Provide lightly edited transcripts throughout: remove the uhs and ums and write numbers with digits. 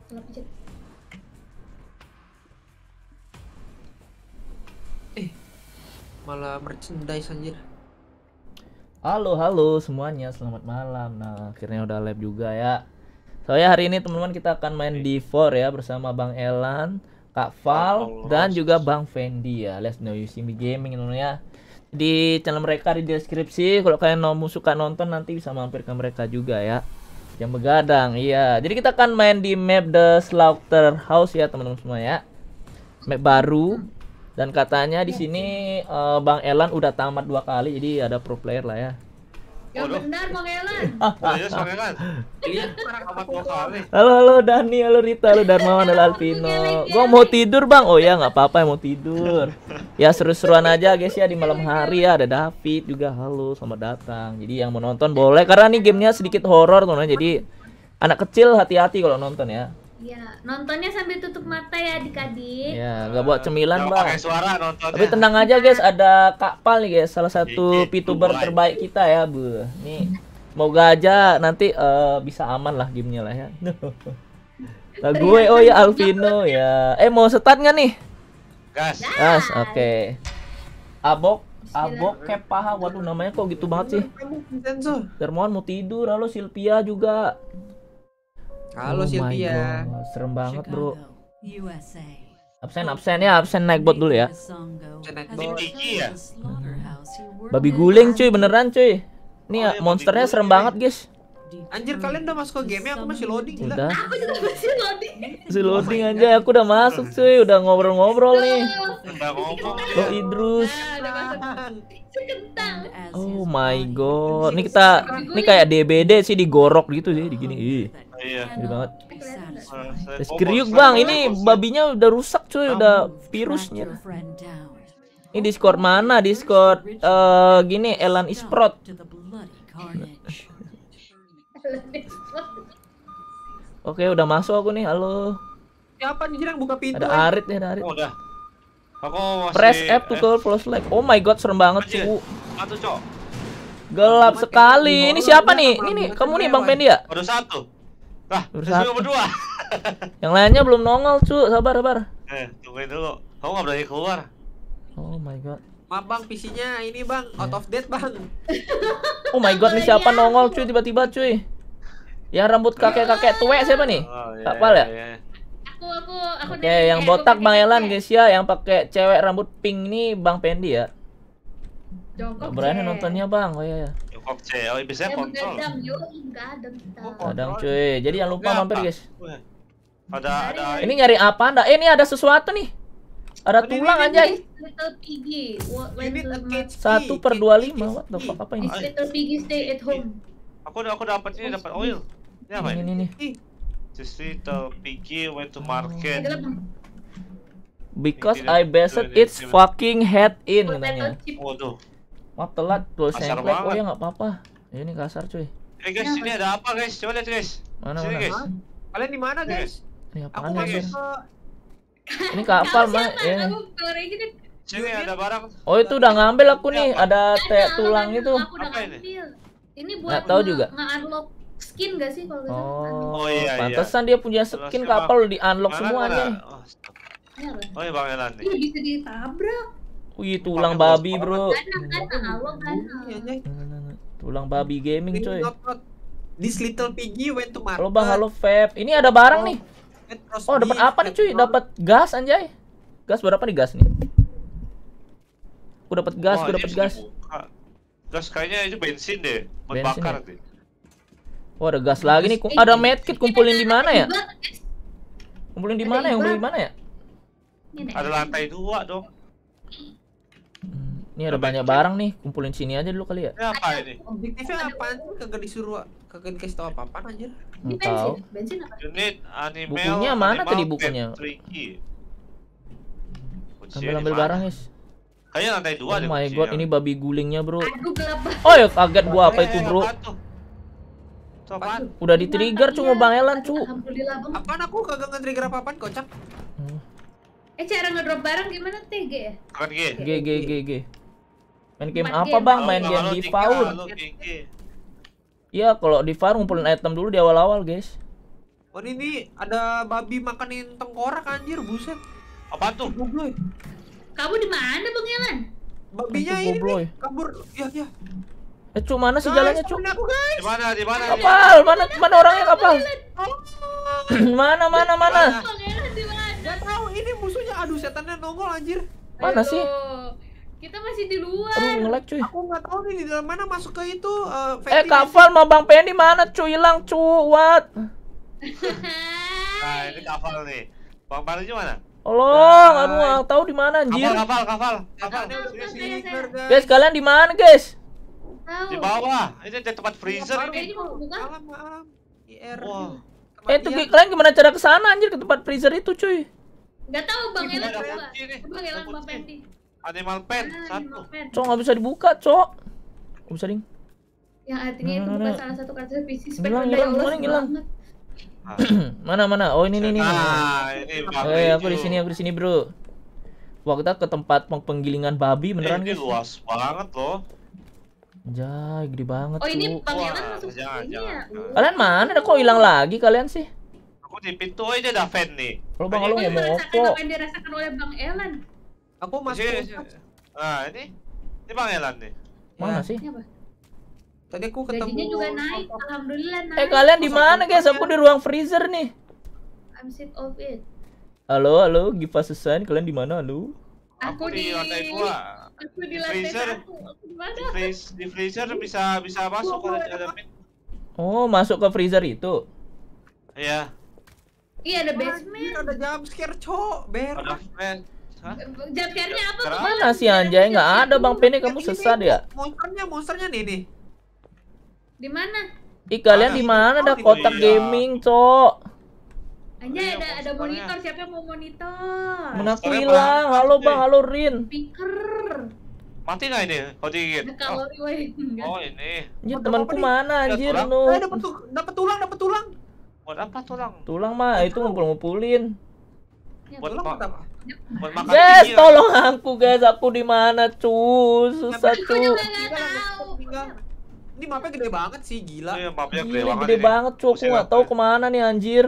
Salah pencet. Malah merchandise anjir. Halo semuanya, selamat malam. Nah, akhirnya udah live juga ya. Soalnya hari ini teman-teman kita akan main D4 ya bersama Bang Elan, Kak Val, dan juga Bang Fendi ya. Let's know you see me gaming ya. Di channel mereka di deskripsi. Kalau kalian mau suka nonton nanti bisa mampir ke mereka juga ya. Yang begadang, iya. Jadi kita akan main di map The Slaughterhouse ya teman-teman semua ya. Map baru. Dan katanya di sini Bang Elan udah tamat 2 kali, jadi ada pro player lah ya. Yang benar Bang Elan. Yes, Bang Elan. Iya, tamat 2 kali. Halo Dani, halo Rita, halo Darmawan, halo Alvino. Gua mau tidur Bang. Oh ya nggak apa-apa mau tidur. Ya seru-seruan aja guys ya di malam hari ya. Ada David juga, halo selamat datang. Jadi yang mau nonton boleh karena nih gamenya sedikit horor teman-teman. Jadi anak kecil hati-hati kalau nonton ya. Iya, nontonnya sambil tutup mata ya adik-adik. Ya nggak buat cemilan Jangan Bang. pakai suara nontonnya. Tapi tenang aja guys, ada Kak Pal nih guys, salah satu VTuber terbaik kita ya Bu. Nih, semoga aja nanti bisa aman lah gamenya lah ya. Nah gue, oh ya Alvino ya. Mau start nggak nih? Gas. Gas, oke. Abok Kepaha, waduh namanya kok gitu banget sih. Kamu Vincenzo. Darmawan mau tidur, halo Silvia juga. Halo Oh my Sylvia. God, serem banget bro. USA. Absen ya, absen naik bot dulu ya. Tinggi ya? Babi guling cuy, beneran cuy. Nih Oh, iya, monsternya babi serem guling. banget guys. Anjir kalian udah masuk ke game aku masih loading gila. Udah, Aku juga masih loading. masih loading aja. Aku udah masuk cuy, udah ngobrol-ngobrol nih. Udah ngomong. Lo Idrus. Udah masuk sekentang. Oh my god. Ini kayak DBD sih digorok gitu sih, digini. Ih, Iya. gede banget. Saya Skriuk ngomong, bang, saya ini ngomong. babinya udah rusak cuy, udah virusnya. Ini Discord mana? Discord gini Elan Isprot. Oke, udah masuk aku nih. Halo. Siapa nih yang buka pintu? Ada Arit nih, ada Arit. Oh, udah. Aku masih Press F to call flashlight. Oh my god, serem banget Anjir. cu. Satu, Cok. Gelap sekali. Ini siapa nih? Ini nih, kamu nih Bang Pendi ya? Baru satu. Lah, Baru saya satu. berdua. Yang lainnya belum nongol cu. Sabar. Tungguin dulu. Kamu nggak berani keluar. Oh my god. Maaf bang, PC-nya ini bang out of date bang. Oh my god, nih siapa nongol cuy tiba-tiba cuy. Yang rambut kakek-kakek tuwek siapa nih? Oh, iya, Kak Pal ya? iya. Aku Oke, yang botak Bang Elan guys ya, yang pakai cewek rambut pink nih Bang Pendi ya. Jongkok. Gak berani nontonnya Bang. Oh iya ya. Jongkok C. Oh, biasanya kontrol. Begadang, yuk, begadang kita. Kadang cuy. Jadi jangan lupa mampir guys. Ada Ini nyari apa Anda? Ini ada sesuatu nih. Ada tulang anjay. Little piggy. You need a cage key. 1/25. What the fuck apa ini? This little piggy stay at home. Aku dapat ini, dapat oil. Ini apa ini? Ini. Ih, This little piggy went to market. Gelap, Bang. Because I based its fucking head in katanya. Potato chip. Waduh. Maaf telat tulis Kasar sengklek. Oh banget. ya nggak apa-apa. Ini kasar cuy. Guys, sini ada apa guys? Coba lihat guys. Mana Sini mana. guys. kalian di mana guys? Ini Aku apaan masuk ya? ke Ini kapal mah Siapa? ya. Aku keluar aja deh. Sini ada barang. Oh itu udah ngambil aku nih. Ada tulang Ada, itu. Aku udah Apa ini? ngambil. Ini buat Nggak tahu juga. nge-unlock skin gak sih kalau gitu? Oh, Oh, iya, pantesan dia punya skin Terus, kapal di unlock Mana, semuanya. mana? Oh, stop. Ini apa? Oh, ini Bang Elan nih. Ih, bisa ditabrak. Wih, tulang Pakai babi, bos Bro. Kan alok kan. Iya, Jay. Tulang babi gaming, Ini coy. not. This little piggy went to market. Halo Bang, halo Feb. Ini ada barang nih. Oh, dapat apa nih, cuy? Dapat gas anjay. Gas berapa nih gas nih? Aku dapat gas, Oh, aku ini dapat bisa gas. dibuka. Gas kayaknya itu bensin deh. Buat Bensin bakar ya? nanti. Oh, ada gas lagi nih. Ada medkit kumpulin di mana ya? Kumpulin di mana ya? Kumpulin di mana ya? Ada lantai 2 dong. Ini ada banyak barang nih. Kumpulin sini aja dulu kali ya. Ini apa ini? Objektifnya apaan sih? Kagak disuruh, kagak dikasih tahu apa-apaan anjir. Ini Nggak tahu. bensin apa? Unit animal. Bukunya mana animal tadi bukunya? tricky. Ambil barang, guys. Kayaknya lantai 2 Oh deh. my god, ini babi gulingnya, Bro. Aduh, gelap banget. Oh ya, kaget gua apa itu, Bro? Itu apaan? Udah di-trigger cuma Bang Elan, cu. Alhamdulillah, Bang. Apaan aku kagak nge-trigger apa-apaan kocak. Cara ngedrop barang gimana TG ya? Kan G. G. Main game Main apa, game. Bang? Main game di Faur. Iya, kalau di Faur ngumpulin item dulu di awal-awal, guys. Oh ini ada babi makanin tengkorak anjir, buset. Apaan tuh? Gobloy. Kamu di mana Bang Elan? Babinya Itu ini gobloy. nih, kabur. Ya. Cuk, mana sih jalannya, Cuk? temenin aku guys. Di mana? Di mana? Kapal, mana orangnya kapal? Mana? Bang Elan di mana? Gak tahu ini musuhnya. Aduh, setannya nongol anjir. Mana sih? Aduh, kita masih di luar. Aduh, nge-lag cuy. Aku nggak tahu nih di dalam mana masuk ke itu. Kapal sama Bang Pendi mana, cuy? Hilang, cuy. What? Nah, ini kapal nih. Bang Pandi mana? Tolong, aduh, nggak tahu di mana anjir. Kapal. Guys, kalian di mana, guys? Tahu. Di bawah. Ini ada tempat freezer ini. Ini mau buka? Malam. IR. Wah. Kalian gimana cara ke sana anjir, ke tempat freezer itu, cuy? Enggak tahu Bang Ini Elan ada coba. kunci nih. Bang Elan Ada Bang kunci. Pendi. Animal pen Ah, satu. Animal Pen. Cok, nggak bisa dibuka, cok. Nggak bisa ding. Yang artinya itu bukan salah satu kartu PC spek Hilang, rendah, ya hilang, Allah, mana hilang? banget. Mana? Oh, ini nih. Nah, ini Bang Aku di sini, bro. Wah, kita ke tempat penggilingan babi beneran, Ini guys. luas banget loh. Jai, gede banget, Oh ini Cuk. Bang Wah, Elan masuk jangan, sini jangan. ya? Kalian mana? Kok hilang lagi kalian sih? Aku di pintu aja ada fan nih. Kalau Bang Oh, Alung ya yang mau merasakan opo. apa yang dirasakan oleh Bang Elan? Aku masuk. Sini. Nah, ini Bang Elan nih. Mana Ya. sih? Ini apa? Tadi aku ketemu. Gajinya juga naik, alhamdulillah naik. Kalian di mana, guys? Aku di ruang freezer nih. I'm sick of it. Halo, give us a sign. Kalian di mana, halo? Aku di lantai 2. Aku di lantai freezer. 1. Aku di mana? Di freezer bisa masuk kalau ada Oh, masuk ke freezer itu. Iya. Iya ada Anjir, basement. ada jump scare, cok. Ada Berak. fan. Hah? Jamkernya apa? Kerap. Bang? Mana sih anjay? Nggak ada, Bang Penny. Kamu Ini sesat nih, ya? Monsternya nih. Di mana? Ih, kalian di mana? Ada kotak Iya. gaming, cok. Anjay Iya, ada monsternya. monitor, siapa yang mau monitor? Mana aku Monsternya hilang? berapa, Halo, cuy? Bang. Halo, Rin. Speaker. Mati nggak ini? Kau digigit? Ada kalori weh. Enggak. Oh ini. Anjir, Apa temanku nih? mana anjir, tulang. no. Dapat tulang. Buat apa tulang? Tulang mah itu ngumpul-ngumpulin. Buat Tulang buat apa? buat makan Guys, tinggi ya. tolong aku, guys. Aku di mana, cu? Susah, Aku cu. juga nggak tahu. Ini mapnya gede banget sih, gila. Iya, mapnya gede Gila, banget gede ini. banget, cu. Aku Pusing nggak aku tahu ya. kemana nih, anjir.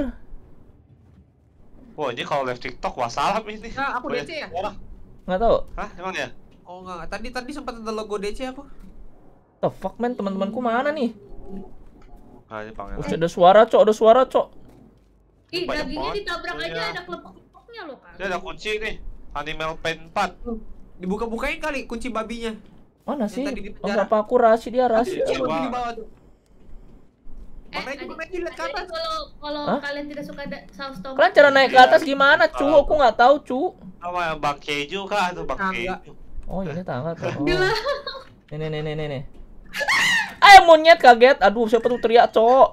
Wah, ini kalau live TikTok wassalam ini. Nah, aku Boleh DC ya? orang. Nggak tahu. Hah, emang ya? Oh enggak, tadi sempat ada logo DC aku. The fuck, man? Teman-temanku mana nih? Nah, ini pangeran. Ada suara, cok. Ada suara, cok. Ih, Banyak dagingnya banget. ditabrak aja Iya. ada kelepok-kelepoknya loh, Kak. Ini ada kunci nih. Animal Pen 4. Dibuka-bukain kali kunci babinya. Mana sih? tadi di Oh, penjara. nggak apa aku rahasia dia rahasia. Iya. Coba di bawah tuh. Bang adik- Reji lihat ke Jadi atas. kalau Hah? kalian tidak suka saus tomat. Kalian cara naik ke atas gimana, cu? Aku nggak tahu, cu. Sama yang Bang Keju kah atau Bang Tangga. Keju? Oh, ini tangga tuh. Oh. Gila. Nih. Monyet kaget. Aduh, siapa tuh teriak, cok?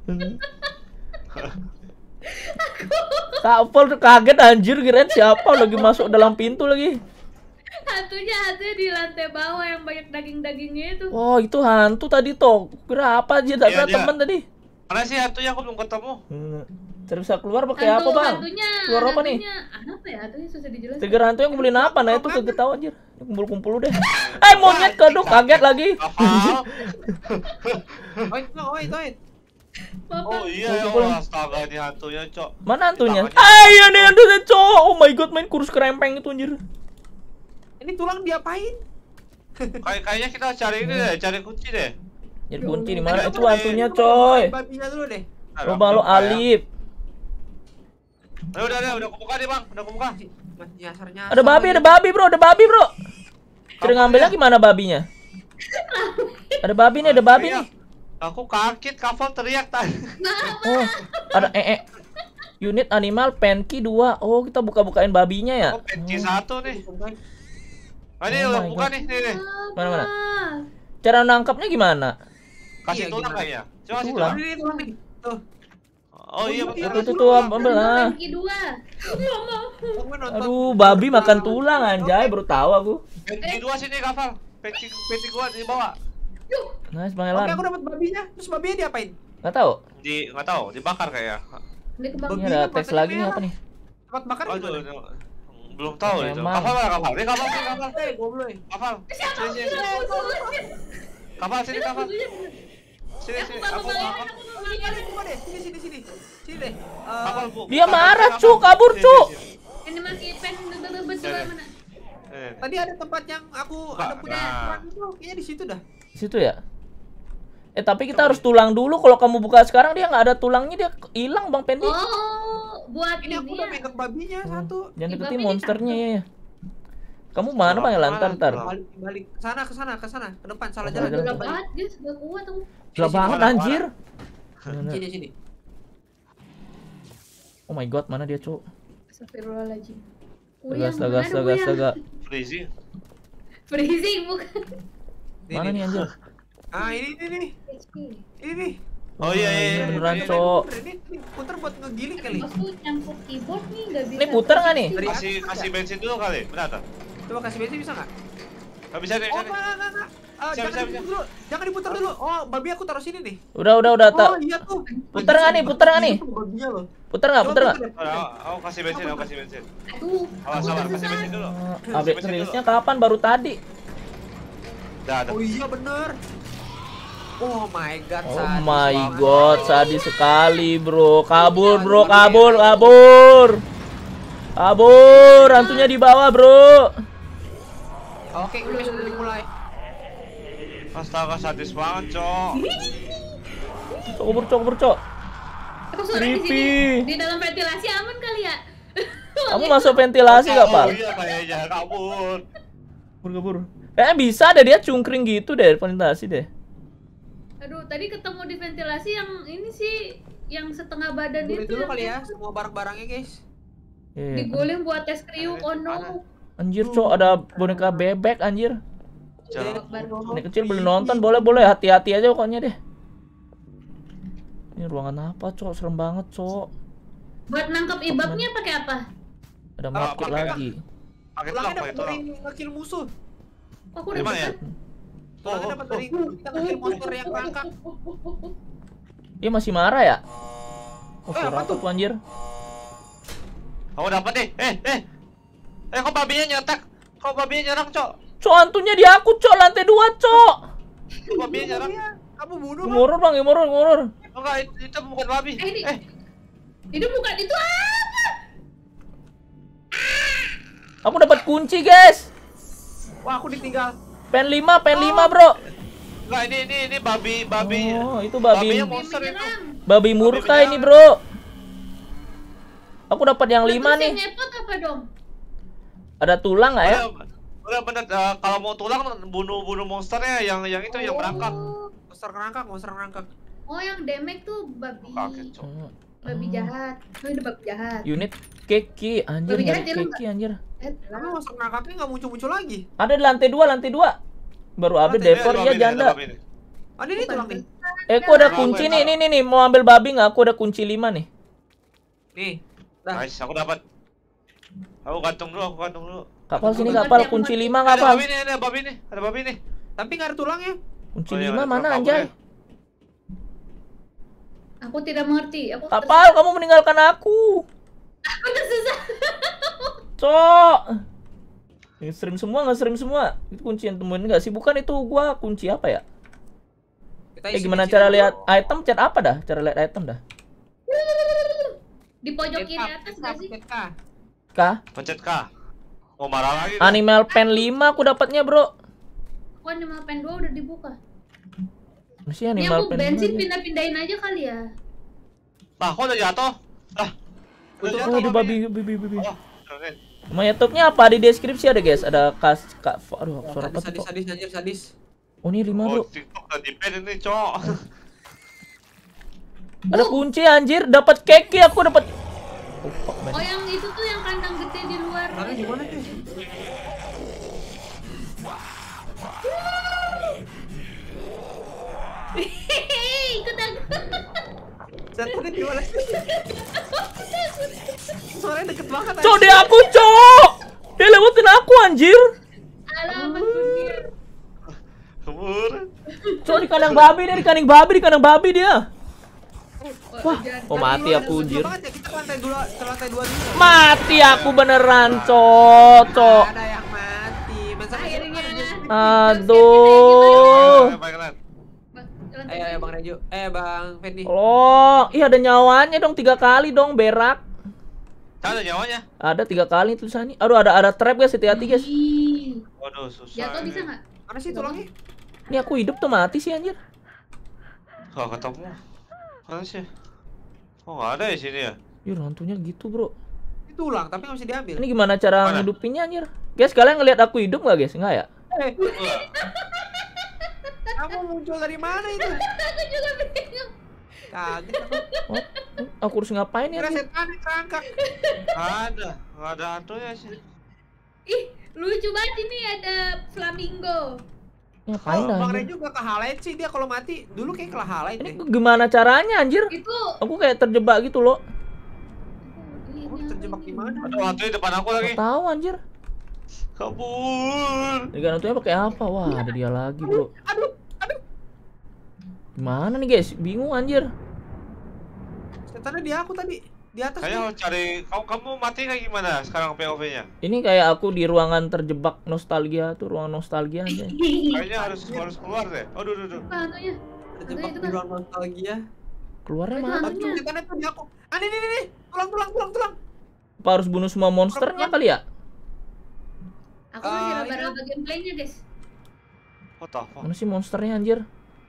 Kak Vol kaget anjir, kirain siapa lagi masuk dalam pintu lagi. Hantunya di lantai bawah yang banyak daging-dagingnya itu. Oh, itu hantu tadi toh. Kira apa aja, tak Iya, kira dia. teman tadi. Mana sih hantunya aku belum ketemu? Terus bisa keluar pakai apa, Bang? Hantunya, Keluar apa nih? Apa ya? Hantunya susah dijelasin. Trigger hantu yang beliin apa? Nah, itu kagak tahu anjir. Kumpul-kumpul deh. Monyet keduk kaget lagi. Hafal. Wait. Bapak, Oh iya, Kumpul. oh astaga ini hantunya, Cok. Mana hantunya? Tangannya. Iya nih hantunya, cok. Oh my god, main kurus kerempeng itu anjir. Ini tulang diapain? Kayaknya kita cari ini deh, cari kunci deh. Jadi kunci di mana? Ayo, Itu boleh. hantunya, coy. Babinya dulu deh. Coba lo alif. Udah kebuka nih, Bang. Udah kebuka. Nyasar. Ada babi, bro. Cara ngambilnya gimana babinya? Ada babi nih, Iya. nih. Aku kaget, Kafal teriak tadi. Oh, ada Unit animal penki 2. Oh, kita buka-bukain babinya ya. Oh, penci 1 nih. Nah, ini Oh udah my buka God. nih. Mana? Cara nangkapnya gimana? Kasih Iya, tulang gimana? kayaknya. Coba kasih Tulang. tulang. Ini tulang nih. Tuh. Oh iya, betul. Itu ambil lah. Penki 2. Nggak mau. Kamu nonton. Aduh, babi makan tulang anjay, baru tahu aku. Penci 2 sini, Kafal. Penci gua di bawah. Nice, Bang Oke, Elan. aku dapat babinya. Terus babinya diapain? Nggak tahu. Nggak tahu, dibakar kayaknya. Ini kebang. Ini ada teks lagi nih apa nih? Tempat bakar Oh, gimana? itu. Belum tahu itu. Emang. Kafal mana, Kafal? Ini Kafal sini, Kafal. Goblok. Kafal. Sini. Kafal sini, Kafal. Sini Aku sini. mau Aku balik, aku. aku mau balik. Coba deh, sini. Sini deh. Aku, Bu. Dia marah, Aku. Cuk, kabur, Sini, Cuk. sini. Ini masih pen betul Sini. mana? Tadi ada tempat yang aku ada punya Nah. tulang itu, kayaknya di situ dah. Di situ ya. Tapi kita harus tulang dulu. Kalau kamu buka sekarang dia nggak ada tulangnya, dia hilang Bang Pendi. Oh, buat Ini aku ini udah ya. pegang babinya satu. Jangan Di deketin babi monsternya ditangkap. ya. Kamu mana Bang Elan? Ntar. Balik ke sana, ke sana, ke depan, salah Oh, jalan. salah Udah jalan. banget, guys, udah kuat aku. Gila banget Mana, anjir. Sini. Oh my god, mana dia, Cuk? Astagfirullahaladzim. Astaga. Freezing. Freezing bukan. Mana nih anjir? Ah, ini nih. Oh iya. Beneran, Iya. Cok. Ini puter buat ngegiling kali. Aku nyangkut keyboard nih nggak bisa. Ini puter nggak nih? Dari Kasih bensin dulu kali. Benar tak? Coba kasih bensin bisa nggak? Nggak bisa nih, Oh, bisa nih. enggak. Jangan Bisa. diputer dulu. Jangan diputer dulu. Oh, babi aku taruh sini nih. Udah Oh, tak. iya tuh. Puter nggak nih? Babinya loh. Puter nggak? Coba Puter nggak? puter deh. Aku kasih bensin, aku kasih bensin. Aduh. Awas, aku salah, tersesat. kasih bensin dulu. Update rilisnya kapan? Baru tadi. Dah. Oh iya bener. Oh my god. Oh sadis my banget. god, sadis sekali, Bro. Kabur, Bro, Iya, kabur. Kabur, hantunya di bawah, Bro. Oke, udah sudah dimulai. Astaga, sadis banget, Cok. Kabur, Cok. Aku suara di Creepy. sini. Di dalam ventilasi aman kali ya? Kamu masuk ventilasi nggak, Pal? Oh iya, kayaknya kabur. Kabur. Kayaknya bisa deh, dia cungkring gitu deh, ventilasi deh. Aduh, tadi ketemu di ventilasi yang ini sih, yang setengah badan Dulu itu. dulu yang kali ya itu. semua barang-barangnya, guys. Iya. Digulung buat tes kriuk, oh no. Anjir, Cok, ada boneka bebek, anjir. Jangan. Ini kecil boleh nonton, boleh, hati-hati aja pokoknya deh. Ini ruangan apa, Cok? Serem banget, Cok. Buat nangkep ibabnya pakai apa? Ada market pakai lagi. Pakai tulang, Tulangnya pakai dapat dari tulang. ngekill musuh. Oh, aku udah Gimana ya? bisa. Tulangnya dapat dari kita ngekill monster yang rangkak. Dia masih marah ya? Oh, apa suara apa tuh? tuh anjir? Kamu dapat nih. Kok babinya nyetak? Kok babinya nyerang, Cok? Cok, hantunya di aku, Cok, lantai 2, Cok. Kok babinya nyerang? Kamu bunuh Bang. Ngurur, Bang, ngurur. Enggak, itu bukan babi. Ini bukan itu apa? Aku dapat kunci, guys. Wah, aku ditinggal. Pen 5, Bro. Enggak, ini babi. Oh, itu babi. Babinya monster itu. Babi murka Babi ini, menyerang. Bro. Aku dapat yang 5 Terus nih. yang ngepot apa dong? Ada tulang nggak ya? Udah bener, kalau mau tulang bunuh monsternya yang itu yang berangkat. Monster ngerangkak. Oh, yang damage tuh babi. Kaget, Cok. Babi jahat. Oh, ini babi jahat. Unit keki, anjir, Babi jahat nyari hilang keki anjir. Tapi monster ngerangkaknya nggak muncul-muncul lagi. Ada di lantai 2. Baru update Lantai Devor Ada ya babi nih, ada janda. babi nih. Ada ini tulang nih. Aku ada kunci nih, nih, mau ambil babi nggak? Aku ada kunci 5 nih. Nih. Dah. Nice, aku dapat. Aku gantung dulu. Kapal sini, Babi kapal yang kunci mati. 5 Ada kapal. babi nih. Tapi nggak ada tulangnya. Kunci Oh, iya, 5 ada mana tulang anjay? kabelnya. Aku tidak mengerti. Aku Kapal, kamu meninggalkan aku. Aku udah susah. Cok. Nge-stream semua. Itu kunci yang temuin enggak sih? Bukan itu gua kunci apa ya? Kita isi Gimana bensin cara dulu. lihat item? Chat apa dah? Cara lihat item dah? Di pojok kiri atas gak sih? Kah? Pencet K. Oh, marah lagi. Animal pen 5 aku dapatnya, Bro. Aku animal pen 2 udah dibuka. Masih Ini animal aku pen 5 bensin aja. pindah-pindahin aja kali ya. Kok udah jatuh? Oh, di babi. Oh, oke. Nama YouTube-nya apa? Di deskripsi ada, guys. Ada Kak. Aduh, suara apa tuh, Cok? Sadis. Oh, ini 5, Oh, Bro. TikTok udah di-ban ini, Cok. Ada kunci anjir, dapat keki aku dapat. Oh, fuck, man. Oh, yang itu tuh yang kandang gede di luar. Lalu gimana tuh? Hehehe, ikut aku. Satu di mana? Suaranya deket banget. Cok, dia aku, Cok. Dia lewatin aku anjir. Alamat kunir. Kebur. Cok, di kandang babi dia. Wah, oh mati aku anjir. Kita ke lantai 2 dulu. Mati aku beneran, Cok. Ada yang mati. Bentar, Akhirnya. Aduh. Ayo, Lantai Ayo Bang Rejo. Bang Fendi. Oh, iya ada nyawanya dong 3 kali dong berak. Ada nyawanya. Ada 3 kali tulisannya. Aduh ada trap guys, hati-hati guys. Ih, Waduh, susah. jatuh ini. bisa nggak? Mana sih tulangnya? Ini aku hidup tuh mati sih anjir. Gak ketemu. Mana sih? Oh, nggak ada di sini ya? Yur, hantunya gitu, Bro. Itu tulang tapi nggak bisa diambil. Ini gimana cara Mana? ngidupinnya anjir? Guys, kalian ngelihat aku hidup nggak guys? Enggak ya? Wah, Kamu muncul dari mana itu? Aku juga bingung. Kaget aku. What? Aku harus ngapain ya? Kira anjir? setan yang kerangkak. nggak ada hantunya sih. Ih, lucu banget ini ada flamingo. Ngapain Oh, dah Bang anjir? Rejo gak ke highlight sih dia kalau mati. Dulu kayak ke highlight Ini deh. gimana caranya anjir? Itu Aku kayak terjebak gitu loh. ini Oh, apa terjebak ini? di mana? Ada hantu di depan aku lagi. Nggak tahu anjir. Kabur. Ini kan hantunya pakai apa? Wah, ada dia lagi, Bro. Aduh. Gimana nih guys? Bingung anjir. Setannya di aku tadi. Di atas. Kayaknya nih. harus cari. Kamu mati kayak gimana sekarang POV-nya? Ini kayak aku di ruangan terjebak nostalgia tuh, ruangan nostalgia aja. Kayaknya harus keluar deh. Aduh, aduh. Apa hantunya? Terjebak itu di kan. ruang nostalgia. Keluarnya Itu mana? hantunya. Tuh, setannya tuh di aku. Ah, nih. Tulang. Apa harus bunuh semua monsternya kali ya? Aku masih Ah, raba-raba gameplaynya, guys. What the fuck? Mana sih monsternya anjir?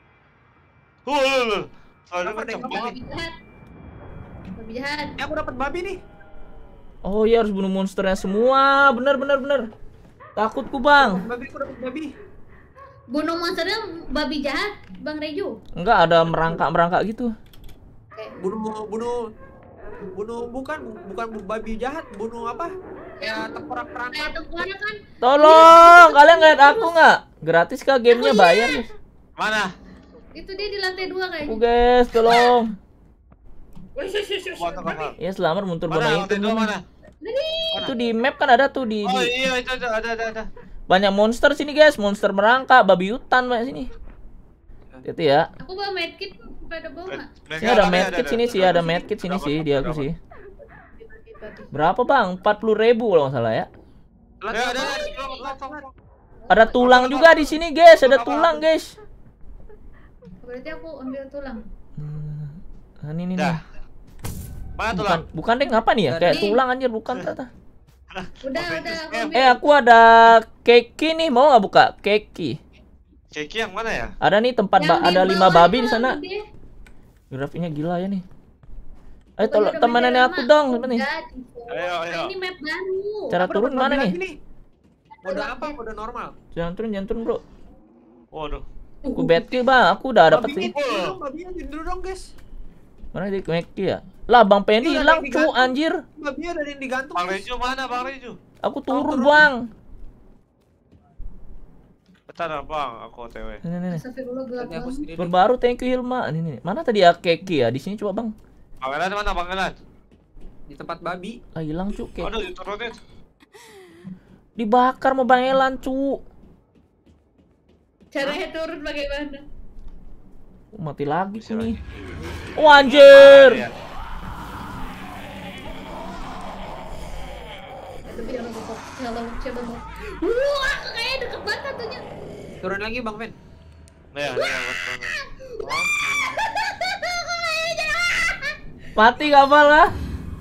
Ada Kenapa kenceng deh, banget. Babi jahat. Babi jahat. Aku dapat babi nih. Oh iya harus bunuh monsternya semua. Bener. Takutku bang. Aku dapat babi. Bunuh monsternya babi jahat, Bang Reju. Enggak ada merangkak gitu. Oke. Bunuh bukan babi jahat, bunuh apa? Ya tengkorak Kayak perangkap. tengkorak kan. Tolong, kalian ngeliat aku nggak? Gratis kah gamenya bayar guys? Mana? Itu dia di lantai 2 kayaknya. Aku guys, tolong. What the fuck? Ya selamat muntur Mana? bana Lantai itu. dua mana? Itu di map kan ada tuh di Oh iya, itu ada. banyak monster sini guys, monster merangkak, babi hutan banyak sini. Hati ya. Aku bawa medkit pada bawa nggak? Sini ada medkit sini sih, ada medkit sini sih di aku sih. Berapa bang? 40.000 kalau nggak salah ya. Ada. Ada tulang juga di sini guys, ada tulang guys. Berarti aku ambil tulang. Nah, ini nih. Dah. Mana tulang? Bukan deh, ngapa nih ya? Kayak Nih. tulang anjir, bukan ternyata. Udah, aku ambil. Aku ada keki nih, mau nggak buka? Keki. Ceki yang mana ya? Ada nih tempat Yang di ada 5 bawah babi di itu, sana. gede. Grafiknya gila ya nih. Ayo Bukannya tolong udah temenin beda aku lama. dong, nih. Udah, Ayo. Ini map baru. Cara Aku turun dapat mana babi nih? lagi Mode apa? Mode normal. Jangan turun, Bro. Waduh. Aku bad kill, Bang. Aku udah dapat Babinya sih. dulu dong, babinya dulu dong, guys. Mana di Keki ya? Lah, Bang Pendi Iya, hilang, lagi cu, gantung. anjir. Babinya ada yang digantung. Bang guys. Reju mana, Bang Reju? Aku turun, turun. Bang. Bentar Bang, aku OTW. Nih. Astagfirullah, gelap Tadi aku banget. sendiri. Berbaru, thank you Hilma. Nih. Mana tadi ya Keki ya? Di sini coba, Bang. Pangeran mana, Pangeran? Di tempat babi. Ah, hilang, cu. Keki. Aduh, diturunin. Dibakar sama Bang Elan, cu. Caranya turun bagaimana? Mati lagi Bisa nih. lagi. Oh, anjir. Ya. Tapi jangan lupa. Kalau coba mau. Wah, kayak deket banget hantunya. Turun lagi, Bang Fen. Nih, buat Mati gak lah?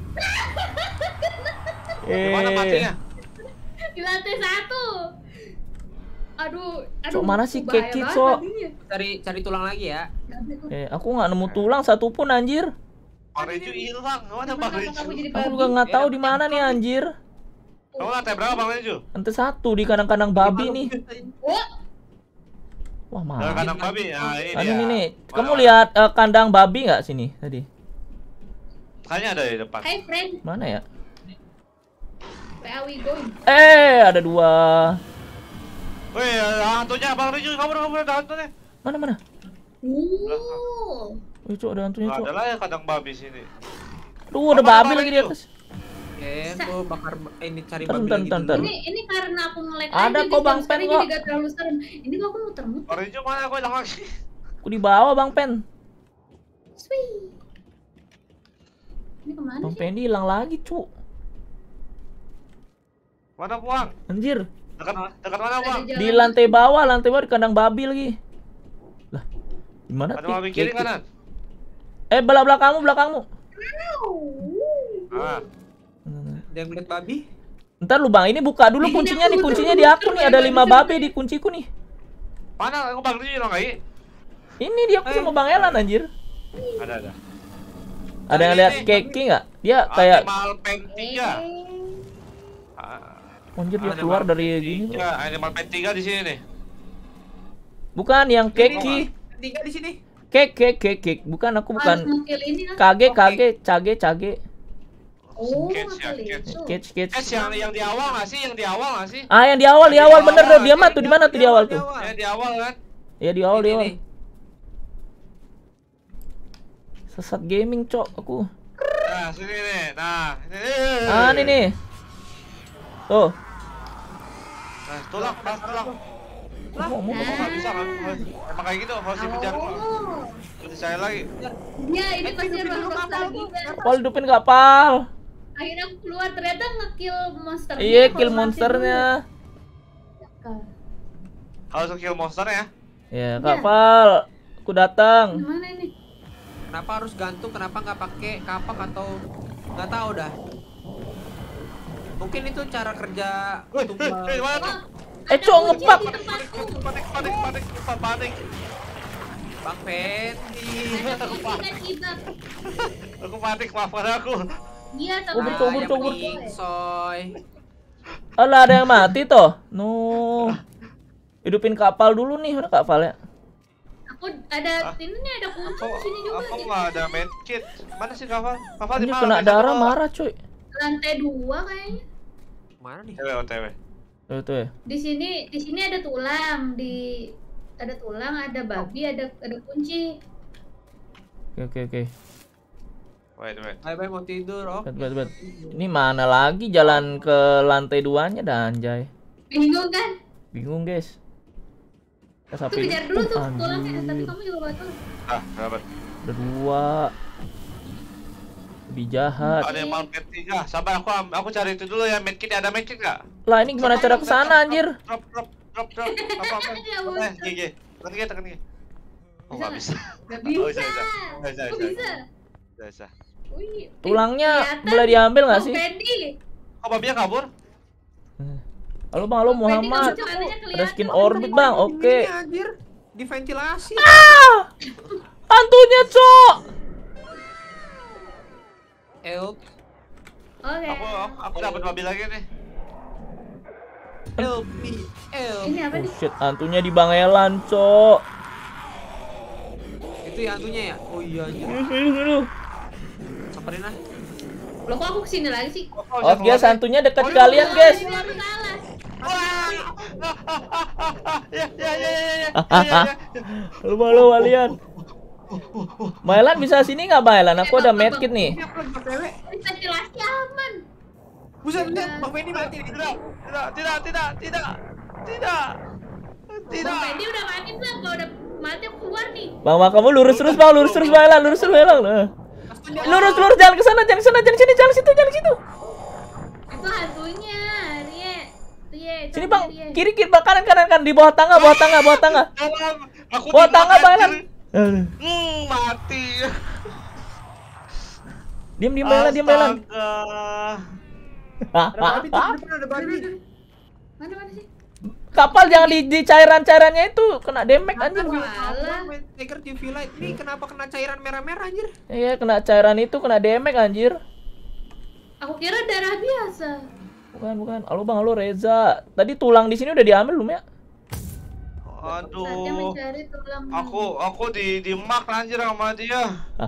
Gimana matinya? Di lantai 1. Aduh. Cok, mana sih bahaya Keki, banget Cok? hantunya. Cari tulang lagi ya. Aku nggak nemu tulang satupun anjir. Bang Reju hilang. Mana Bang Gimana kamu Reju? jadi Aku babi? juga nggak tahu di mana nih anjir. Kamu lantai berapa Bang Reju? Lantai 1 di kandang-kandang babi nih. Wah, Wah, Dalam mana? kandang babi. Nah, ini Anu dia. nih. Kamu Mana? lihat kandang babi nggak sini tadi? Kayaknya ada di depan. hi friend. Mana ya? Where are we going? Ada 2. Wih, ada hantunya Bang Reju. Kamu ada hantunya. Mana? Wih, Cok, ada hantunya, Nggak Cok. ada lah ya kandang babi sini. Duh, ada Apa, babi Bang lagi di Reju? atas. Aku bakar ini cari Bentar, babi lagi bentar. dulu. Ini karena aku nge-lag Ada aja, kok, guys, Bang jam sekali Pen, jadi kok. gak terlalu serem. Ini kok aku muter-muter. Bang Reju mana? Aku hilang lagi. Aku di bawah, Bang Pen. Sweet. Ini kemana Bang sih? Pendi hilang lagi, Cuk. Mana Buang? Anjir. Dekat mana Buang? Ada Di jalan. lantai bawah di kandang babi lagi. Lah. Gimana Ada babi kiri kanan. belakangmu. Ah. Ada yang lihat babi? Ntar lu Bang, ini buka dulu kuncinya nih, kuncinya di aku nih, ada 5 babe di kunciku nih. Mana aku bang dulu nggak? Ini dia aku sama Bang Elan anjir. Ada. Ada yang lihat Keki nggak? Dia kayak Animal Pen 3. anjir dia keluar dari gini. Ya, Animal Pen 3 di sini nih. Bukan yang Keki. 3 di sini. Kek. Bukan, aku bukan. Harus nge-kill ini kan. Cage. Oh, Catch ya, nge-kill catch. itu. Catch. Yang di awal nggak sih? Yang di awal nggak sih? Ah, yang di awal bener deh. Dia mah tuh di mana tuh di awal tuh? Yang di awal kan? Ya di awal. Ini. Sesat gaming, Cok, aku. Nah, sini nih. Nah, ini. Ah, ini nih. Tuh. Nah, tulang. Mau Nggak bisa kan? Emang kayak gitu, harus dikejar. Oh. Terus saya lagi. Dia ini pasti rockstar juga. kapal hidupin kapal. Akhirnya aku keluar ternyata nge-kill monster. Iya, kill monsternya. Harus kill monster ya. Ya, kapal. Aku datang. Mana ini? Kenapa harus gantung? Kenapa nggak pakai kapak atau nggak tahu dah. Mungkin itu cara kerja tumbal. Mana tuh? Cok, ngepak. Panik. Bang Fendi. Aku panik, maafkan aku. Iya, Kubur. Soy. Alah, ada yang mati toh. No. Hidupin kapal dulu nih, udah kapalnya. Aku ada ini nih, ada kunci di sini juga. Aku nggak ada medkit. Mana sih Kafal? Kafal di Ini mana? kena darah marah, cuy. Lantai 2 kayaknya. Mana nih? OTW. Tuh ya. Di sini ada tulang, ada babi, ada kunci. Oke. Wait. Bye mau tidur. Oh. Bet. Ini mana lagi jalan ke lantai 2-nya dah, anjay. Bingung kan? Bingung, guys. Tuh kejar dulu tuh tulangnya, tapi Anjir. kamu juga bawa tulang. Dapat. Ada 2. Lebih jahat. Ada yang mal medkit 3. Sabar, aku cari itu dulu ya. Medkit ada medkit nggak? Lah, ini gimana cara kesana, anjir? Drop. Apa? GG. Tekan G. Oh, nggak bisa. Gak Oh, bisa. bisa. Kok bisa? Bisa. Wih, Tulangnya kelihatan. boleh diambil nggak Bang sih? Fendi. Kok babinya kabur? Halo Bang, halo Bang Fendi, Muhammad. kamu celananya Ada kelihatan. skin orbit, Bang. Oke. Ini anjir. Diventilasi. Hantunya, Cok. Help. Oke. Aku dapat babi lagi nih. Help me. Ini apa Oh nih? shit, hantunya di Bang Elan, Cok. Itu ya hantunya ya? Oh iya anjir. Aduh. Samperin ah. Loh kok aku kesini lagi sih? Oh, guys, hantunya dekat kalian, guys. Ini aku salah. Ya. Halo kalian. Maelan bisa sini nggak, Maelan? Aku ada medkit nih. Ini aku lagi pakai cewek. Ini ventilasi aman. Buset, lihat Bang Fendi mati nih. Tidak. Bang Fendi udah mati belum? Kalau udah mati aku keluar nih. Bang, kamu lurus terus, Bang. Lurus terus, Maelan. Lurus terus, Maelan. Lurus, jangan ke sana, jangan sini, jangan situ. Itu hantunya, Rie. Sini, Bang. Kiri, kanan, di bawah tangga. Aku Bawah tangga, dimakan, Maelan. mati. Diam, Maelan. Astaga. Ada babi tuh, di depan ada babi. Mana sih? Kapal jangan di cairannya itu kena damage anjir. Walah. Tiger UV light. Nih kenapa kena cairan merah-merah anjir? Iya, kena cairan itu kena damage anjir. Aku kira darah biasa. Bukan. Halo Bang, halo Reza. Tadi tulang di sini udah diambil belum ya? Saatnya Aduh. mencari tulang. Aku di mak anjir sama dia.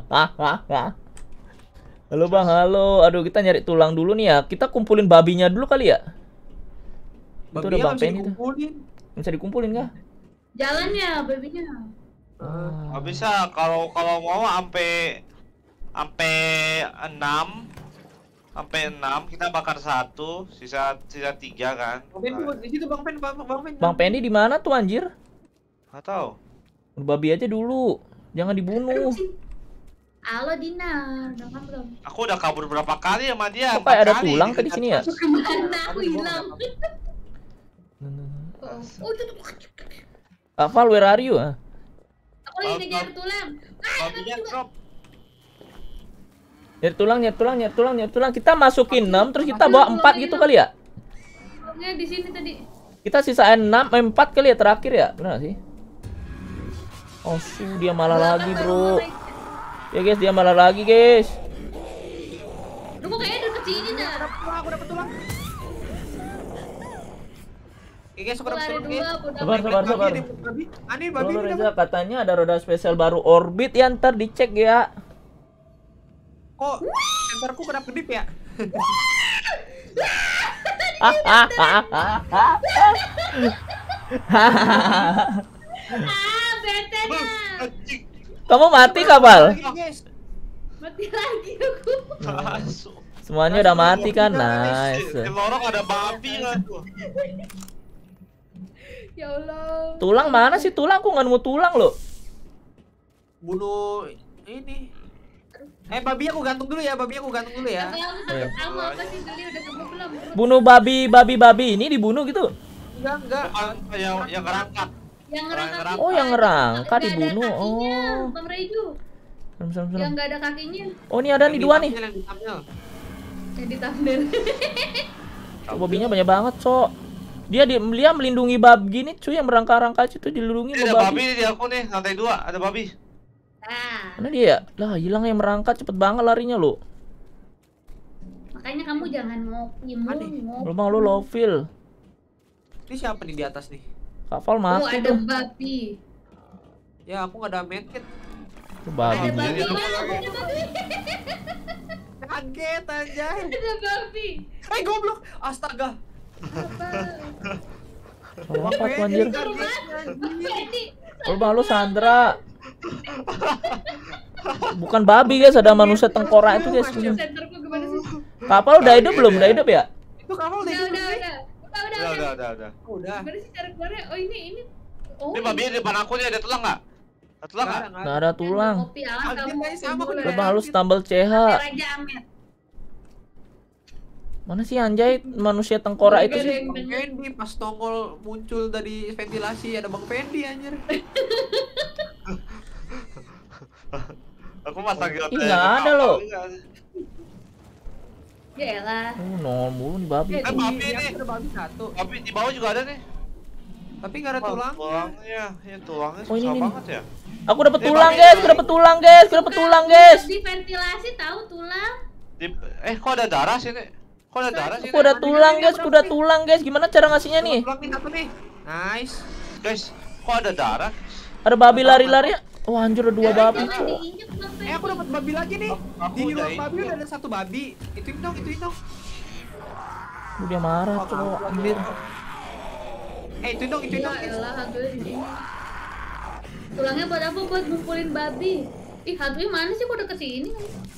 Halo Bang, halo. Aduh, kita nyari tulang dulu nih ya. Kita kumpulin babinya dulu kali ya. Itu udah Bang Penny tuh. Bisa dikumpulin kah? Jalannya, babinya. Nggak bisa kalau mau sampai 6 kita bakar 1, sisa 3 kan. Bang Fendi di situ Bang Fendi. Bang Penny di mana tuh anjir? Nggak tahu. Babi aja dulu. Jangan dibunuh. Halo Dina, udah kan belum? Aku udah kabur berapa kali sama dia? Kok kayak ada 4 kali. tulang tadi sini ya? Kemana aku hilang? Oh, itu tuh. Val, where are you? Ah? Aku Oh ini ngejar tulang. Babinya drop. Nyari tulang. Kita masukin 6 terus kita bawa 4 gitu kali ya? Tulangnya di sini tadi. Kita sisain 4 kali ya terakhir ya? Benar nggak sih? Oh, dia malah lagi, bro. Ya guys, dia malah lagi, guys. Lu kok kayaknya deket sini dah. Aku dapet tulang. Oke guys, aku dapet Lari tulang dua, guys. udah. Sabar. Aneh, babi Halo ini Reza, dapet. katanya ada roda spesial baru Orbit ya, ntar dicek ya. Kok sensorku kedap kedip ya? Ah, bete dah. Anjing. Kamu mati, Kapal? Lagi, guys. Mati lagi aku. Masuk. Semuanya udah mati kan? Nice. Di lorong ada babi lah tuh. Ya Allah. Tulang mana sih tulang? Aku nggak nemu tulang loh. Bunuh ini. Babi aku gantung dulu ya, Kamu apa sih Juli udah sembuh belum? Bunuh babi ini dibunuh gitu. Enggak. Bukan yang kerangkat. Yang ngerangkak. Oh, yang ngerangkak Nggak ada dibunuh. kakinya, Oh. Bang Reju. Serem. Yang nggak ada kakinya. Oh, ini ada nih 2 nih. Yang di thumbnail. Yang di thumbnail. Oh, babinya banyak banget, Cok. Dia melindungi babi gini, cuy, yang merangkak-rangkak itu dilindungi Ini sama ada babi. babi nih di aku nih, lantai 2 ada babi. Nah, Mana dia ya? Lah, hilang yang merangkak cepet banget larinya lo. makanya kamu jangan ngomong. Lu Bang, lu low feel. Ini siapa nih di atas nih? Kapal Oh, mati ada tuh. babi. Ya, aku nggak ada medkit. Itu babi. Ada babi. Iya, Bang, ada babi. Kaget anjay. Ada babi. Goblok. Astaga. Apa tuh anjir? Fendi. Lu Bang, lu Sandra. Bukan babi guys, ada manusia tengkorak itu guys. Senterku gimana sih? Kapal udah hidup belum? Udah hidup ya? Itu kapal deh. Udah. Udah. Gimana sih cara keluarnya? Oh ini. Oh. Ini babi di depan aku nih, ada tulang nggak? Ada tulang nggak? Nggak ada tulang. Kopi alas Anjir, kamu. guys, sama Boleh. Lu Bang, lu stumble CH. Raja Ahmed. Mana sih anjay manusia tengkorak itu Gak ada sih? yang Bang Fendi pas nongol muncul dari ventilasi ada Bang Fendi anjir. Aku masang Ih, nggak ada loh. Ya elah. Nongol mulu nih babi. Babi Iya, nih. ada babi satu. Babi di bawah juga ada nih. Tapi nggak ada tulang. Tulangnya, ya tulangnya Oh, ini susah nih. banget ya. Aku dapet Ini tulang babi guys, nih. aku dapet tulang guys, aku dapet tulang guys. Di ventilasi tahu tulang. Kok ada darah sini? Kok ada darah sini? Aku udah tulang guys, aku udah tulang guys. Gimana cara ngasihnya nih? Tulang nih satu nih. Nice. Guys, kok ada darah? Ada babi lari-lari. Wah anjir ada 2 babi. Jangan diinjek Bang Fendi. Aku dapat babi lagi nih. Aku Di udah ruang ini. babi udah ada satu babi. Ituin dong. Dia marah cowok. Anjir. Ituin dong. Ya elah hantunya di sini. Tulangnya buat apa? Buat ngumpulin babi. Ih, hantunya mana sih? Kok deket sini?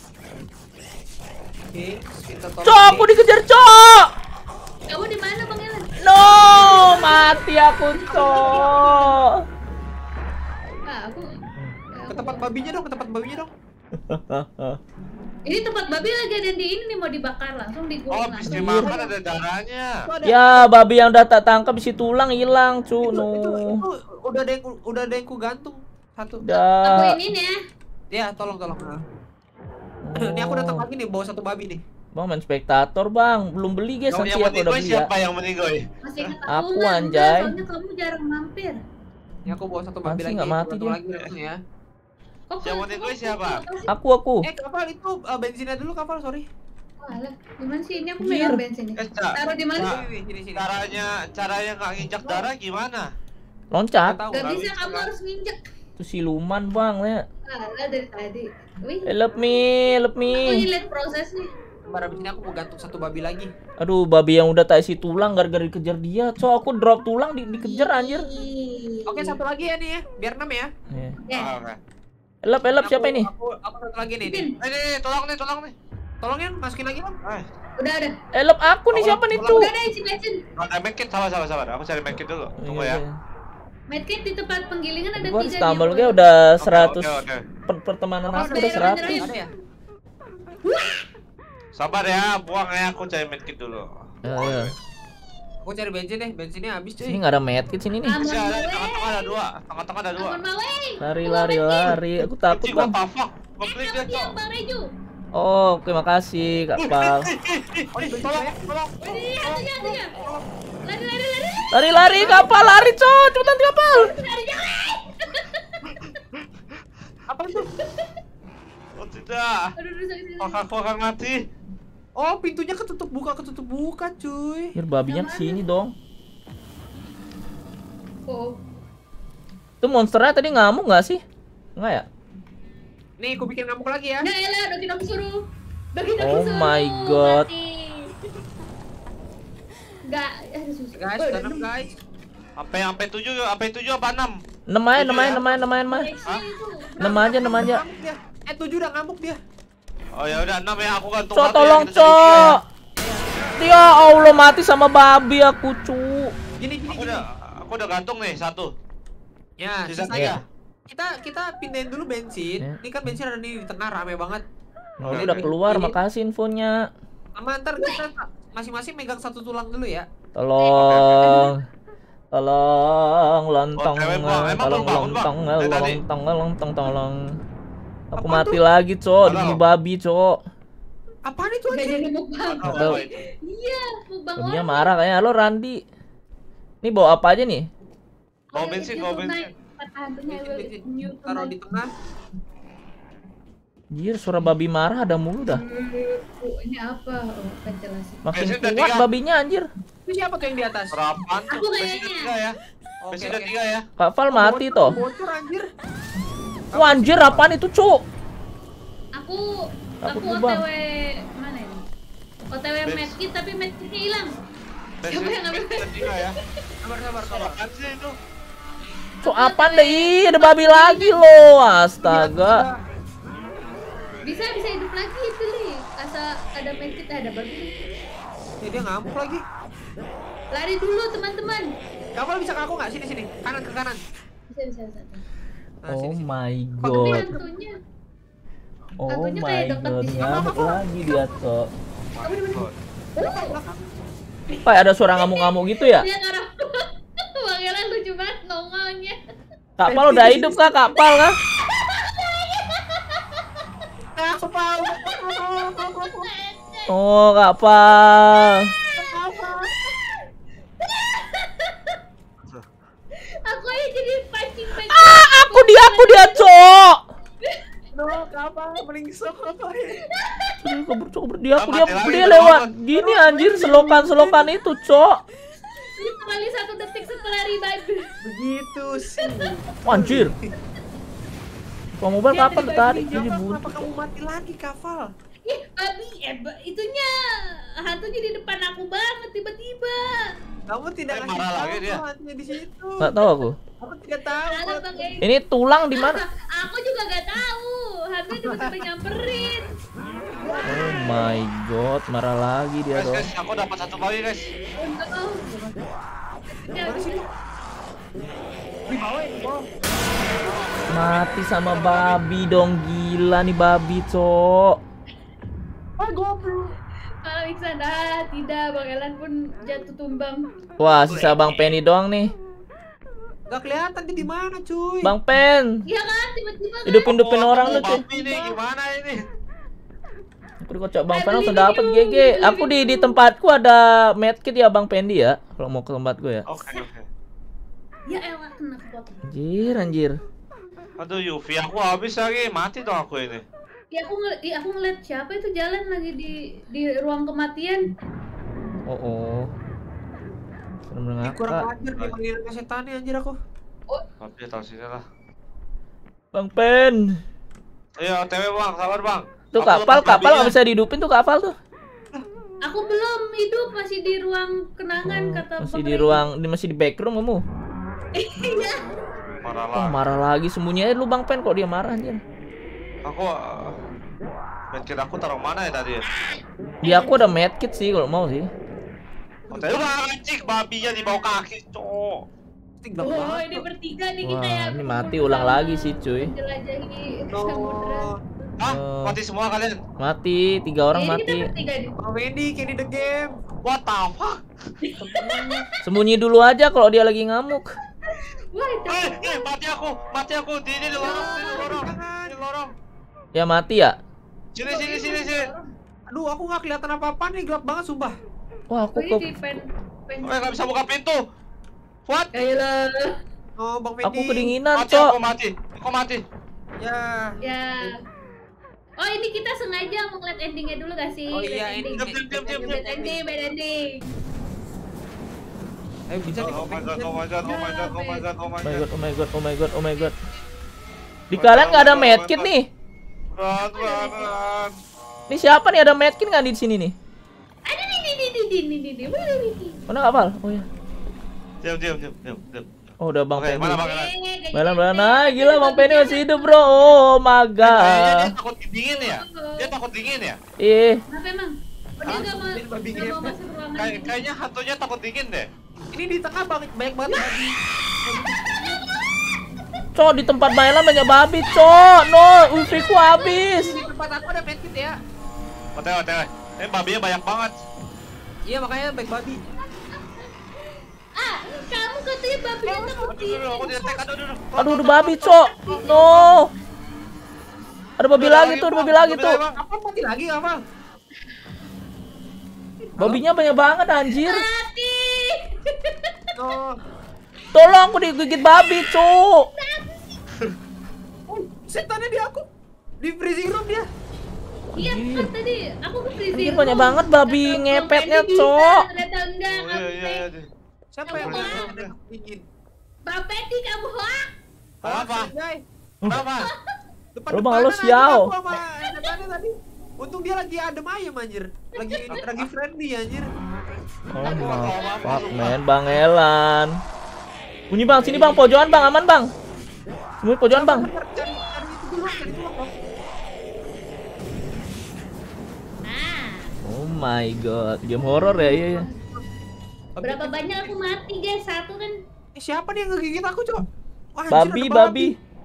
Oke, kita tolong. Cok, aku dikejar cok. Kamu di mana Bang Elan? No, mati aku cok. Ah, aku. Ke tempat babinya dong. Ini tempat babi lagi ada di ini nih mau dibakar langsung Oh, digoreng habis langsung. dimakan ada darahnya. Ya babi yang udah tak tangkap isi tulang hilang cu. Itu No. udah ada yang ku gantung satu. Aku Udah. ini nih ya. Ya, tolong. Ini aku datang lagi nih bawa satu babi nih. Bang main spektator bang, belum beli guys nanti Yang aku udah meninggoy beli ya. siapa yang meninggoy? Masih ingat Aku, nggak? anjay. Soalnya kamu jarang mampir. Ini aku bawa satu Apaan babi sih, lagi. nggak mati Satu dia. lagi datang ya. Kok Yang meninggoy siapa? Aku. Kapal itu bensinnya dulu kapal, sorry. Alah, gimana sih ini aku Anjir. megang bensin nih. Taruh di mana? Cak, Sini. caranya nggak nginjak darah gimana? Loncat. Tahu. Gak nggak bisa, kamu harus nginjek. Itu siluman bang ya. Alah dari tadi. Wih, Help me. aku lihat prosesnya. Barang sini aku mau gantung satu babi lagi. Aduh babi yang udah tak isi tulang gara-gara dikejar dia. Cok aku drop tulang dikejar anjir. Oke, satu lagi ya nih ya. Biar 6 ya. Nih. Ya, Oke. Help siapa ini? Aku satu lagi nih. Pin. Ini tolong nih. Tolong ya, masukin lagi, Bang. Udah ada. Help aku nih siapa nih tuh? Udah ada isi bensin. Ada medkit, sabar. Aku cari medkit dulu. Tunggu ya. Medkit di tempat penggilingan ada Gua 3 stumble nih. gue udah 100 Oke. pertemanan Apa aku ada udah ya? 100. Ada ya? Sabar ya, buang ya. Aku cari medkit dulu. Ya. Aku cari bensin deh, bensinnya habis Sini cuy. nggak ada medkit sini nih. Aman, Bisa ada Mawe. tengah-tengah ada dua. Tengah-tengah ada dua. Aman, Mawe. Lari lari lari. Aku takut Cik, bang. what the fuck? Nge-blink dia, Dia, Cok. Bang Reju. Oh, terima kasih Kak Pal. Tolong, tolong. Ini hantunya. Lari, lari, lari. Lari lari kapal lari cok, cepetan kapal. Lari, jangan. Apa itu? Oh tidak. Aduh, aduh, sakit, sakit. Apakah aku akan mati? Oh, pintunya ketutup buka cuy. Biar babinya kesini dong. Oh, Itu monsternya tadi ngamuk nggak sih? Nggak ya? Nih, aku bikin ngamuk lagi ya. nah elah, Doki Doki suruh. Doki Doki Oh suruh. my God. Mati. Enggak, aduh susah. Guys, Oh, tanam guys. Sampai 7 apa 6? 6 aja, 6 aja, 6 aja, 6 aja, 6 aja. Koleksi itu. 6 aja, 6 aja. Ngamuk dia. 7 udah ngamuk dia. Oh ya udah 6 ya, aku gantung Cok satu ya, tolong kita jadi tiga cok. Ya Allah mati sama babi aku cu. Gini ya. gini Aku gini. udah gantung nih satu. Ya, Sisa sisanya. tiga. Kita pindahin dulu bensin. Ya. Ini kan bensin ada di tengah rame banget. Oh, ini udah keluar, Ini. makasih infonya. Sama ntar kita masing-masing megang satu tulang dulu ya. Tolong. Tolong lontong. Oh, cewek gua. Emang Tolong belum bangun, Bang? lontong, Dari tadi. lontong, tolong. Aku Apa mati tuh? lagi, Cok. Halo. Demi babi, Cok. Apaan itu Gak aja? jadi mukbang. Oh, Tahu. wait. Iya, mukbang Babinya orang. marah kayaknya. Halo Randi. Ini bawa apa aja nih? Bawa Oh, ya, bensin, itu bawa tunai. bensin. Patah hantunya Bensin. new Taruh tunai. di tengah. Anjir, suara babi marah ada mulu dah. Ini apa? Oh, ventilasi. Makin Bensin udah kuat 3. babinya anjir. Itu siapa tuh yang di atas? Berapaan tuh? Aku Bensin kayaknya. udah 3 ya. Oke, Bensin udah oke. 3 ya. Kak Val mati toh. Bocor anjir. Wah anjir, apaan itu, Cuk? Aku Takut aku lu, Bang. OTW mana ini? OTW Bens. medkit tapi medkitnya hilang. Bensin Siapa yang ngambil? bensin udah 3 ya. Sabar. Apaan sih itu? Cuk, apaan deh? Ih, ada babi lagi loh. Astaga. Bisa hidup lagi itu nih. Asa ada medkit ada babi. Ya dia ngamuk lagi. Lari dulu teman-teman. Kamu bisa ke aku nggak? Sini. Kanan ke kanan. Bisa. Nah, Oh sini. my Tapi god. hantunya. Oh hantunya my kayak deket god. di sini. Ngamuk lagi dia, Cok. Kamu di mana? Pak, ada suara ngamuk-ngamuk gitu ya? Dia ngarah. Pangeran lucu banget nongolnya. Kak Pal udah hidup kah? Kak Pal kah? Aku mau. Oh, Kak Pal. Aku aja jadi pancing. Ah, aku dia, Cok. No, kapan melingso apa ya? Kabur. Dia lewat gini anjir, selokan itu, Cok. Ini kembali 1 detik setelah revive. Begitu sih. Wah, anjir. Kalau mobile Dia kapan dari tadi? babi, Jadi Kenapa buntu. kamu mati lagi, Kafal? Ih, babi, itunya hantunya di depan aku banget tiba-tiba. Kamu tidak Eh, ngasih marah tahu lagi dia. kalau hantunya di situ. Nggak tahu aku. Aku tidak tahu. Ada kalau- Bang Egy. Ini tulang di mana? Aku juga gak tahu. Hantunya tiba-tiba nyamperin. Oh my god, marah lagi dia Guys, dong. guys, aku dapat 1 babi, guys. Untuk ya, Di bawah, di bawah. Mati sama babi dong, gila nih babi, Cok. Ah, goblok. kalau Iksan, tidak, Bang Elan pun jatuh tumbang. Wah, sisa Bang Penny doang nih. Gak kelihatan dia di mana, cuy. Bang Pen, Iya kan, tiba-tiba kan. hidupin orang Aku lu, cuy. babi nih, gimana ini? Aku dikocok Bang Pen langsung dapet GG. Aku di tempatku ada medkit ya Bang Pendi ya. Kalau mau ke tempat gue ya. Oke. Ya elah, kena kepotong. Anjir. Aduh, UV aku habis lagi, mati dong aku ini. Ya aku ngeliat siapa itu jalan lagi di ruang kematian. Oh. Bener-bener Ih, kurang ngakak. ajar dia manggilin ke setannya anjir aku. Tapi tahu sini lah. Bang Pen. Ayo, OTW bang, sabar bang. Tuh Aku kapal lepas babinya. nggak bisa dihidupin tuh kapal tuh. Aku belum hidup, masih di ruang kenangan kata Masih Bang di Ray. ruang, masih di backroom kamu. Iya. Marah Oh, lah. marah lagi sembunyi aja lu Bang Pen kok dia marah anjir. Aku medkit aku taruh mana ya tadi? Di aku ada medkit sih kalau mau sih. OTW lah, anjing, babinya di bawah kaki, cowok. Tinggal Oh, banget. ini bertiga nih kita ya. Wah, ini mati ulang lagi sih cuy. Menjelajahi No. samudra. Hah? Oh. Mati semua kalian? Mati, 3 orang Ini kita mati. bertiga nih. Bang Fendi, Candy the game. What the fuck? Sembunyi dulu aja kalau dia lagi ngamuk. Wah, itu. Mati aku. Di lorong. Ya mati ya? Sini. Aduh, aku nggak kelihatan apa-apa nih, gelap banget sumpah. Wah, aku Ini ke di pen. Nggak bisa buka pintu. What? Ayolah. Oh, Bang Fendi. aku kedinginan, Mati Cok. aku mati. Ya. Ya. Oh, ini kita sengaja mau ngeliat endingnya dulu gak sih? Oh Lihat iya, ending. diam. Bad ending. Ayo bisa nih. Oh my god. Oh my god. Di kalian nggak ada medkit nih. Run. Ini siapa nih, ada medkit nggak di sini nih? Ada nih. Mana kapal? Oh ya. Diam. Oh udah Bang Oke, Penny. mana Bang? Belan. Nah, gila Bang Penny masih hidup, Bro. Oh my Kayaknya dia god. takut dingin ya? Dia takut dingin ya? Ih, Kenapa emang? Oh, dia gak mau Ini babi gak mau ngepet. masuk ruangan. Kayaknya hantunya takut dingin deh. Ini di tengah banyak banget babi. Cok, di tempat Bailan banyak babi, Cok. No, ultriku habis. Di tempat aku ada medkit ya. OTW. Babinya banyak banget. Iya, makanya banyak babi. Ah, kamu katanya babinya takut Aku dingin. di-attack. Aduh. Aduh, udah babi, Cok. No. Ada babi lagi tuh, Apa mati lagi apa? Babinya banyak banget anjir. Mati. Oh. Tolong aku digigit babi, Cok. Setannya di aku. Di freezing room dia. Iya, kan tadi aku ke freezing. Ini banyak banget babi Kata Bang ngepetnya, Fendi bisa, Cok. ternyata enggak. Oh iya. Siapa Kamu yang hoax. udah bikin? Bang Fendi, kamu hoax. Apa? Anjay. Kenapa? Lu Bang, lu siau. Aku sama setannya tadi. Untung dia lagi adem ayem anjir. Lagi friendly anjir. Oh my fuck man, Bang Elan. Bunyi Bang, sini Bang, pojokan Bang, aman Bang. Sembunyi pojokan Bang. Cari itu dulu, cari itu dulu. Nah, Oh my god, game horror ya, iya. berapa banyak aku mati guys? Satu kan. Siapa nih yang ngegigit aku, Cok? Wah, anjir, Babi, ada babi.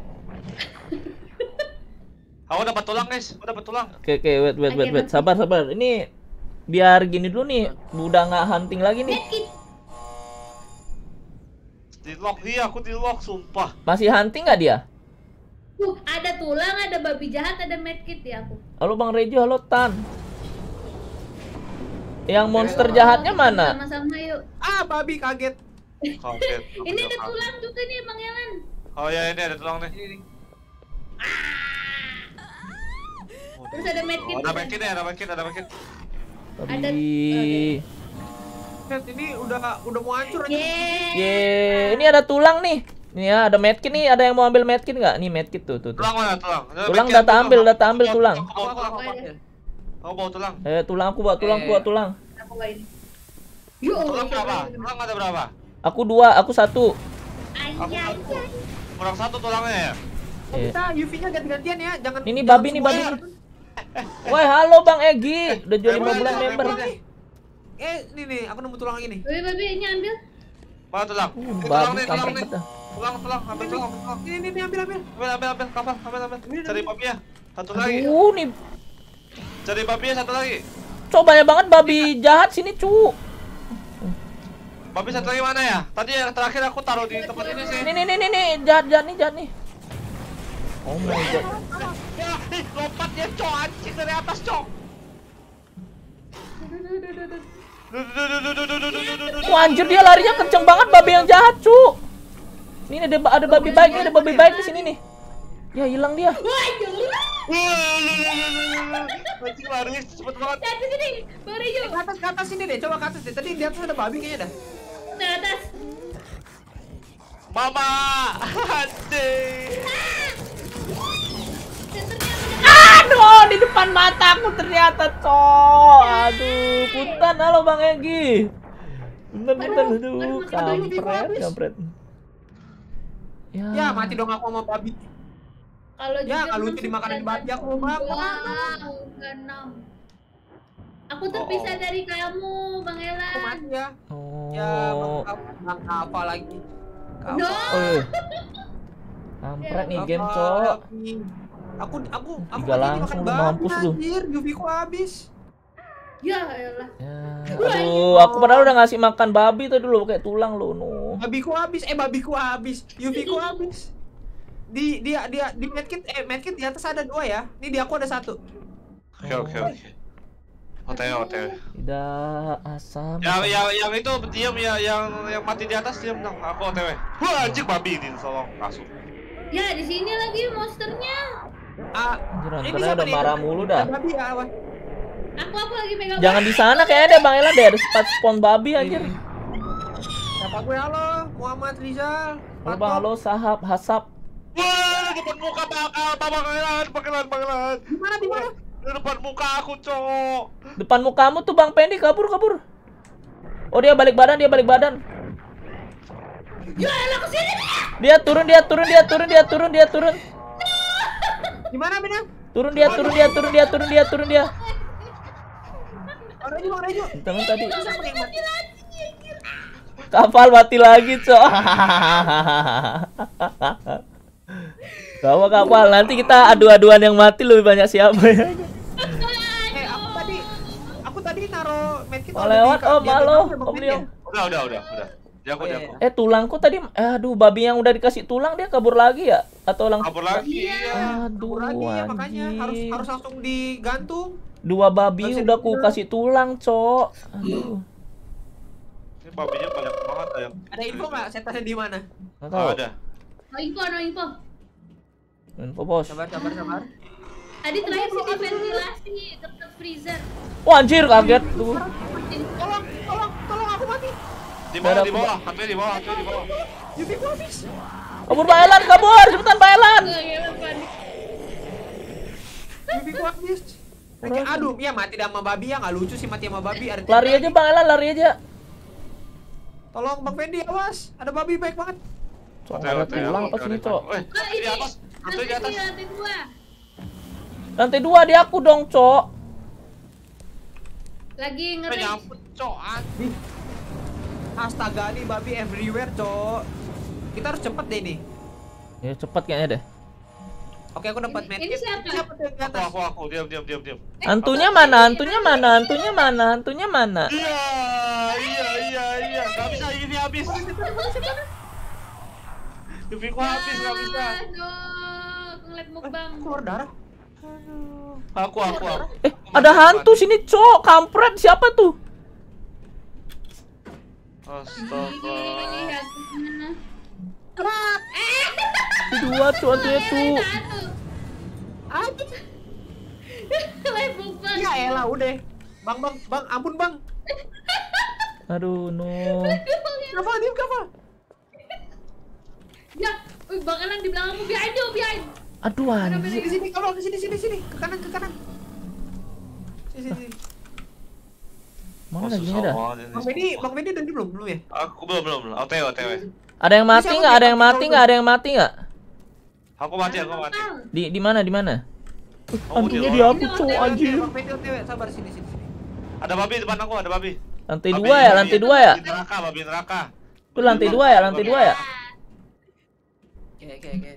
Aku dapat tulang, guys. Aku dapat tulang. Oke, wait. Sabar. Ini biar gini dulu nih, udah nggak hunting lagi nih. Medkit. Di lock, iya aku di lock, sumpah. Masih hunting nggak dia? Ada tulang, ada babi jahat, ada medkit ya aku. Halo Bang Rejo, halo Tan. Yang monster jahatnya mana? Sama-sama yuk. Ah, babi kaget. Kaget. Ini ada tulang juga nih Bang Elan. Oh ya, ini ada tulang nih. Terus ada medkit. Oh, ada medkit nih, ada medkit. Ada- Babi. Set, ini udah mau hancur anjir. Yeay. Ye, ini ada tulang nih. Nih ya, ada medkit nih. Ada yang mau ambil medkit nggak? Nih medkit tuh. Tulang mana tulang? Tulang udah tak ambil tulang. Aku bawa tulang. Aku bawa tulang. Tulang aku buat tulang. Aku bawa ini. Yuk, Tulang berapa? Tulang ada berapa? Aku 2, aku 1. Ayah. Kurang 1 tulangnya ya? Oh, kita UV-nya ganti-gantian ya, jangan. Ini jangan babi nih, semua babi ya. nih. Woi, halo Bang Egi. Udah jual 5 bulan member. Nih, aku nemu tulang lagi nih. Babi ini ambil. Mana tulang? Babi Tulang nih. kampret dah. Tulang, ambil tulang. Ini ambil. Ambil, kapal. Cari babinya. Satu lagi. Nih. Cari babinya satu lagi. Cok, banyak banget babi jahat sini, cu. Babi satu lagi mana ya? Tadi yang terakhir aku taruh di tempat ini sih. Nih, jahat nih. Oh my god. Ya, lompat ya, cok, anjing dari atas, cok. Wah, anjir dia larinya kenceng banget babi yang jahat, cu. Ini ada babi baik di sini nih. Ya, hilang dia. Wah, jelas. Anjing lari cepet banget. Ke atas sini. Baru yuk. Ke atas sini deh, coba ke atas deh. Tadi di atas ada babi kayaknya dah. Ke atas. Mama, anjing. Senternya udah. Aduh, di depan mataku ternyata, cok. Aduh, punten. Halo Bang Egi. Punten. Aduh, kampret. Ya, mati dong aku sama babi. Kalau Ya, jujur kalau belum lucu dimakanin sembilan babi aku, tahun. Bang. Wow, enam. Aku terpisah dari kamu, Bang Aku Elan. mati ya. Ya, Oh. Bang apa lagi? No. Kampret nih game, cok. Aku Tiga ini langsung makan lu, babi, mampus lu. anjir. UV-ku habis. Ya elah. Ya, aduh, aku padahal udah ngasih makan babi tuh dulu kayak tulang lu, no. Babiku habis. UV-ku habis. Di medkit di atas ada 2 ya. Ini di aku ada 1. Oke. OTW. Tidak asam. Yang itu diam ya, yang mati di atas diam dong. Aku OTW. Wah, anjing babi ini tolong langsung. Ya di sini lagi monsternya. Anjir, Ini Antara siapa udah nih? marah mulu dah. Ada babi ya, awas. Aku lagi megang. Jangan di sana kayaknya deh Bang Elan deh, ada spot spawn babi anjir. Siapa gue? Halo, Muhammad Rizal. Halo Bang, halo Sahab, Hasap. Wah, depan muka Bang Elan. Di mana? Di depan muka aku, cowok. Depan mukamu tuh Bang Pendi kabur. Oh, dia balik badan. Ya elah kesini. Dia turun. Di mana, Bina? Turun dia. Bang Rejo. Teman tadi. Siapa yang mati? Kapal mati lagi, Cok. Kamu kapal, nanti kita adu-aduan yang mati lebih banyak siapa ya? Aku tadi naro medkit. Oh, lewat, Om, halo, Om Liong. Udah. Jago. Tulangku tadi, aduh, babi yang udah dikasih tulang dia kabur lagi ya? Atau langsung? Kabur lagi ya. Aduh, Lagi ya, makanya anjing. harus langsung digantung. 2 babi Harus udah ku digantung. kasih tulang, Cok. Aduh, Ini babinya banyak banget ya. Ada info nggak setannya di mana? nggak tahu. Ada. No info. Info bos. Sabar. Tadi terakhir sih di ventilasi deket freezer. Wah, anjir, kaget. Tuh. Tolong aku mati. Di bawah. Hampir di bawah. UV-ku habis. Kabur Bang Elan, cepetan Bang Elan. Panik. UV-ku habis. Aduh, ya mati sama babi ya, nggak lucu sih mati sama babi. Lari aja Bang Elan, lari aja. Tolong Bang Fendi, awas. Ada babi baik banget. Cok, ada tulang apa sini, Cok? Di atas. Hantu di atas. Lantai 2. Lantai 2 di aku dong, Cok. Lagi ngeri. Nyamput, cok. Ih. Astaga, nih babi everywhere, Cok. Kita harus cepet deh nih. Ya cepet kayaknya deh. Oke, aku dapat Ini medkit. siapa? Siapa tuh yang di atas? Aku. Diam. Hantunya mana? Iya. Gak bisa, ini habis. UV-ku habis, gak bisa. Aduh, aku ngeliat mukbang. Keluar darah. Aku. Ada hantu sini, Cok. Kampret, siapa tuh? Astaga. Ini hantunya. Dua, Cok, hantunya tuh. Live mukbang. Ya elah, udah. Bang, ampun Bang. Aduh, no. Kapal. Ya, Bang Elan di belakangmu, behind. Aduh, anjir. Ke sini, kalau ke sini. Ke kanan. Sini. Mana lagi dah? Bang Fendi udah di belum ya? Aku belum. OTW. Ada yang mati nggak? Aku mati. Di mana? Oh, Hantunya di di aku, Cok, anjir. Bang Fendi OTW, sabar sini. Ada babi depan aku, ada babi. Lantai 2 ya? Babi neraka. Itu lantai 2 ya? Oke.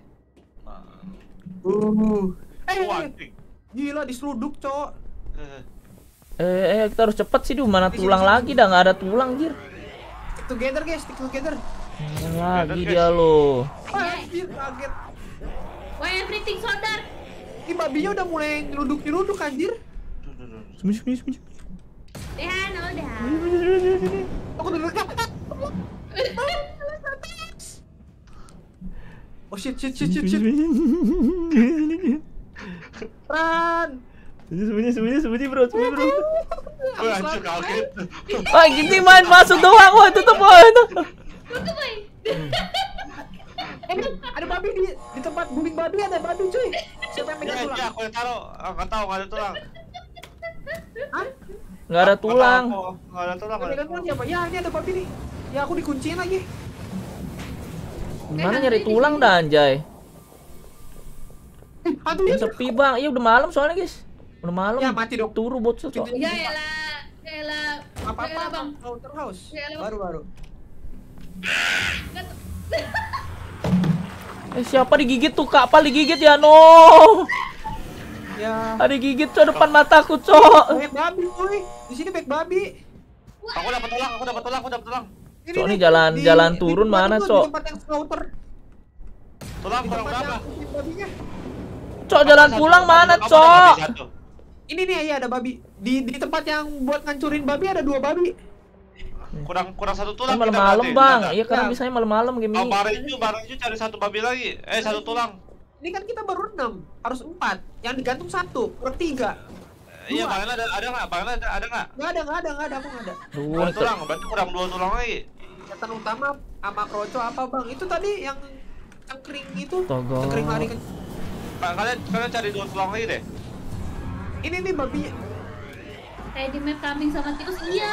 Anjing. Gila diseruduk, Cok. Kita harus cepet sih, mana tulang lagi dah, nggak ada tulang, jir. Stick together, guys. Lagi dia lo. Anjir, kaget. Why everything saudar? Ini babinya udah mulai nyeruduk anjir. Sembunyi. Dehan. Aku udah dekat. Oh shit. Run. Sembunyi bro. Anjir, kaget. Wah, gini main masuk doang, wah tutup itu. Tutup, boy. Ada babi di tempat booming babi, ada babi cuy. Siapa yang megang tulang? Iya, aku yang taruh. Aku tahu nggak ada tulang. Hah? Nggak ada tulang. Nggak ada tulang. Yang megang tulang siapa? Ya, ini ada babi nih. Ya, aku dikunciin lagi. Gimana nyari tulang dah, anjay? Hantunya Sepi bang, iya udah malam soalnya guys. Udah malam. Ya, mati dong. Turu bocil, Cok. Ya elah. apa-apa, Bang. Counterhouse. Ya, elah. Baru. Siapa digigit tuh? Kapal digigit ya, no. Ya. Ada gigit cok depan mataku cok. Banyak babi, woi. Di sini banyak babi. Aku dapat tulang, aku dapat tulang, aku dapat tulang. Cok, ini nih, jalan turun tempat mana, itu, Cok? Di tempat yang slaughter. Tulang Di kurang tempat berapa? yang bikin babinya. Cok, jalan Satu, pulang kamu mana dapat cok? babi satu. Ini nih ya ada babi. Di tempat yang buat ngancurin babi ada 2 babi. Kurang satu tulang. Kan kita malam-malam berarti. bang. Ada. Iya karena Ya. biasanya malam-malam game Oh, ini. barang itu cari satu babi lagi. Satu tulang. Ini kan kita baru 6, harus 4. Yang digantung 1, kurang 3. Iya, Dua. Bang ada nggak? Bang ada nggak? Nggak ada, aku nggak ada. Duh, Dua ini tulang, berarti kurang 2 tulang lagi. Setan utama sama kroco apa bang? Itu tadi yang cengkring itu. Astaga. Cengkring lari ke... Pak, kalian cari 2 tulang lagi deh. Ini nih babi. Kayak di map kambing sama tikus, iya.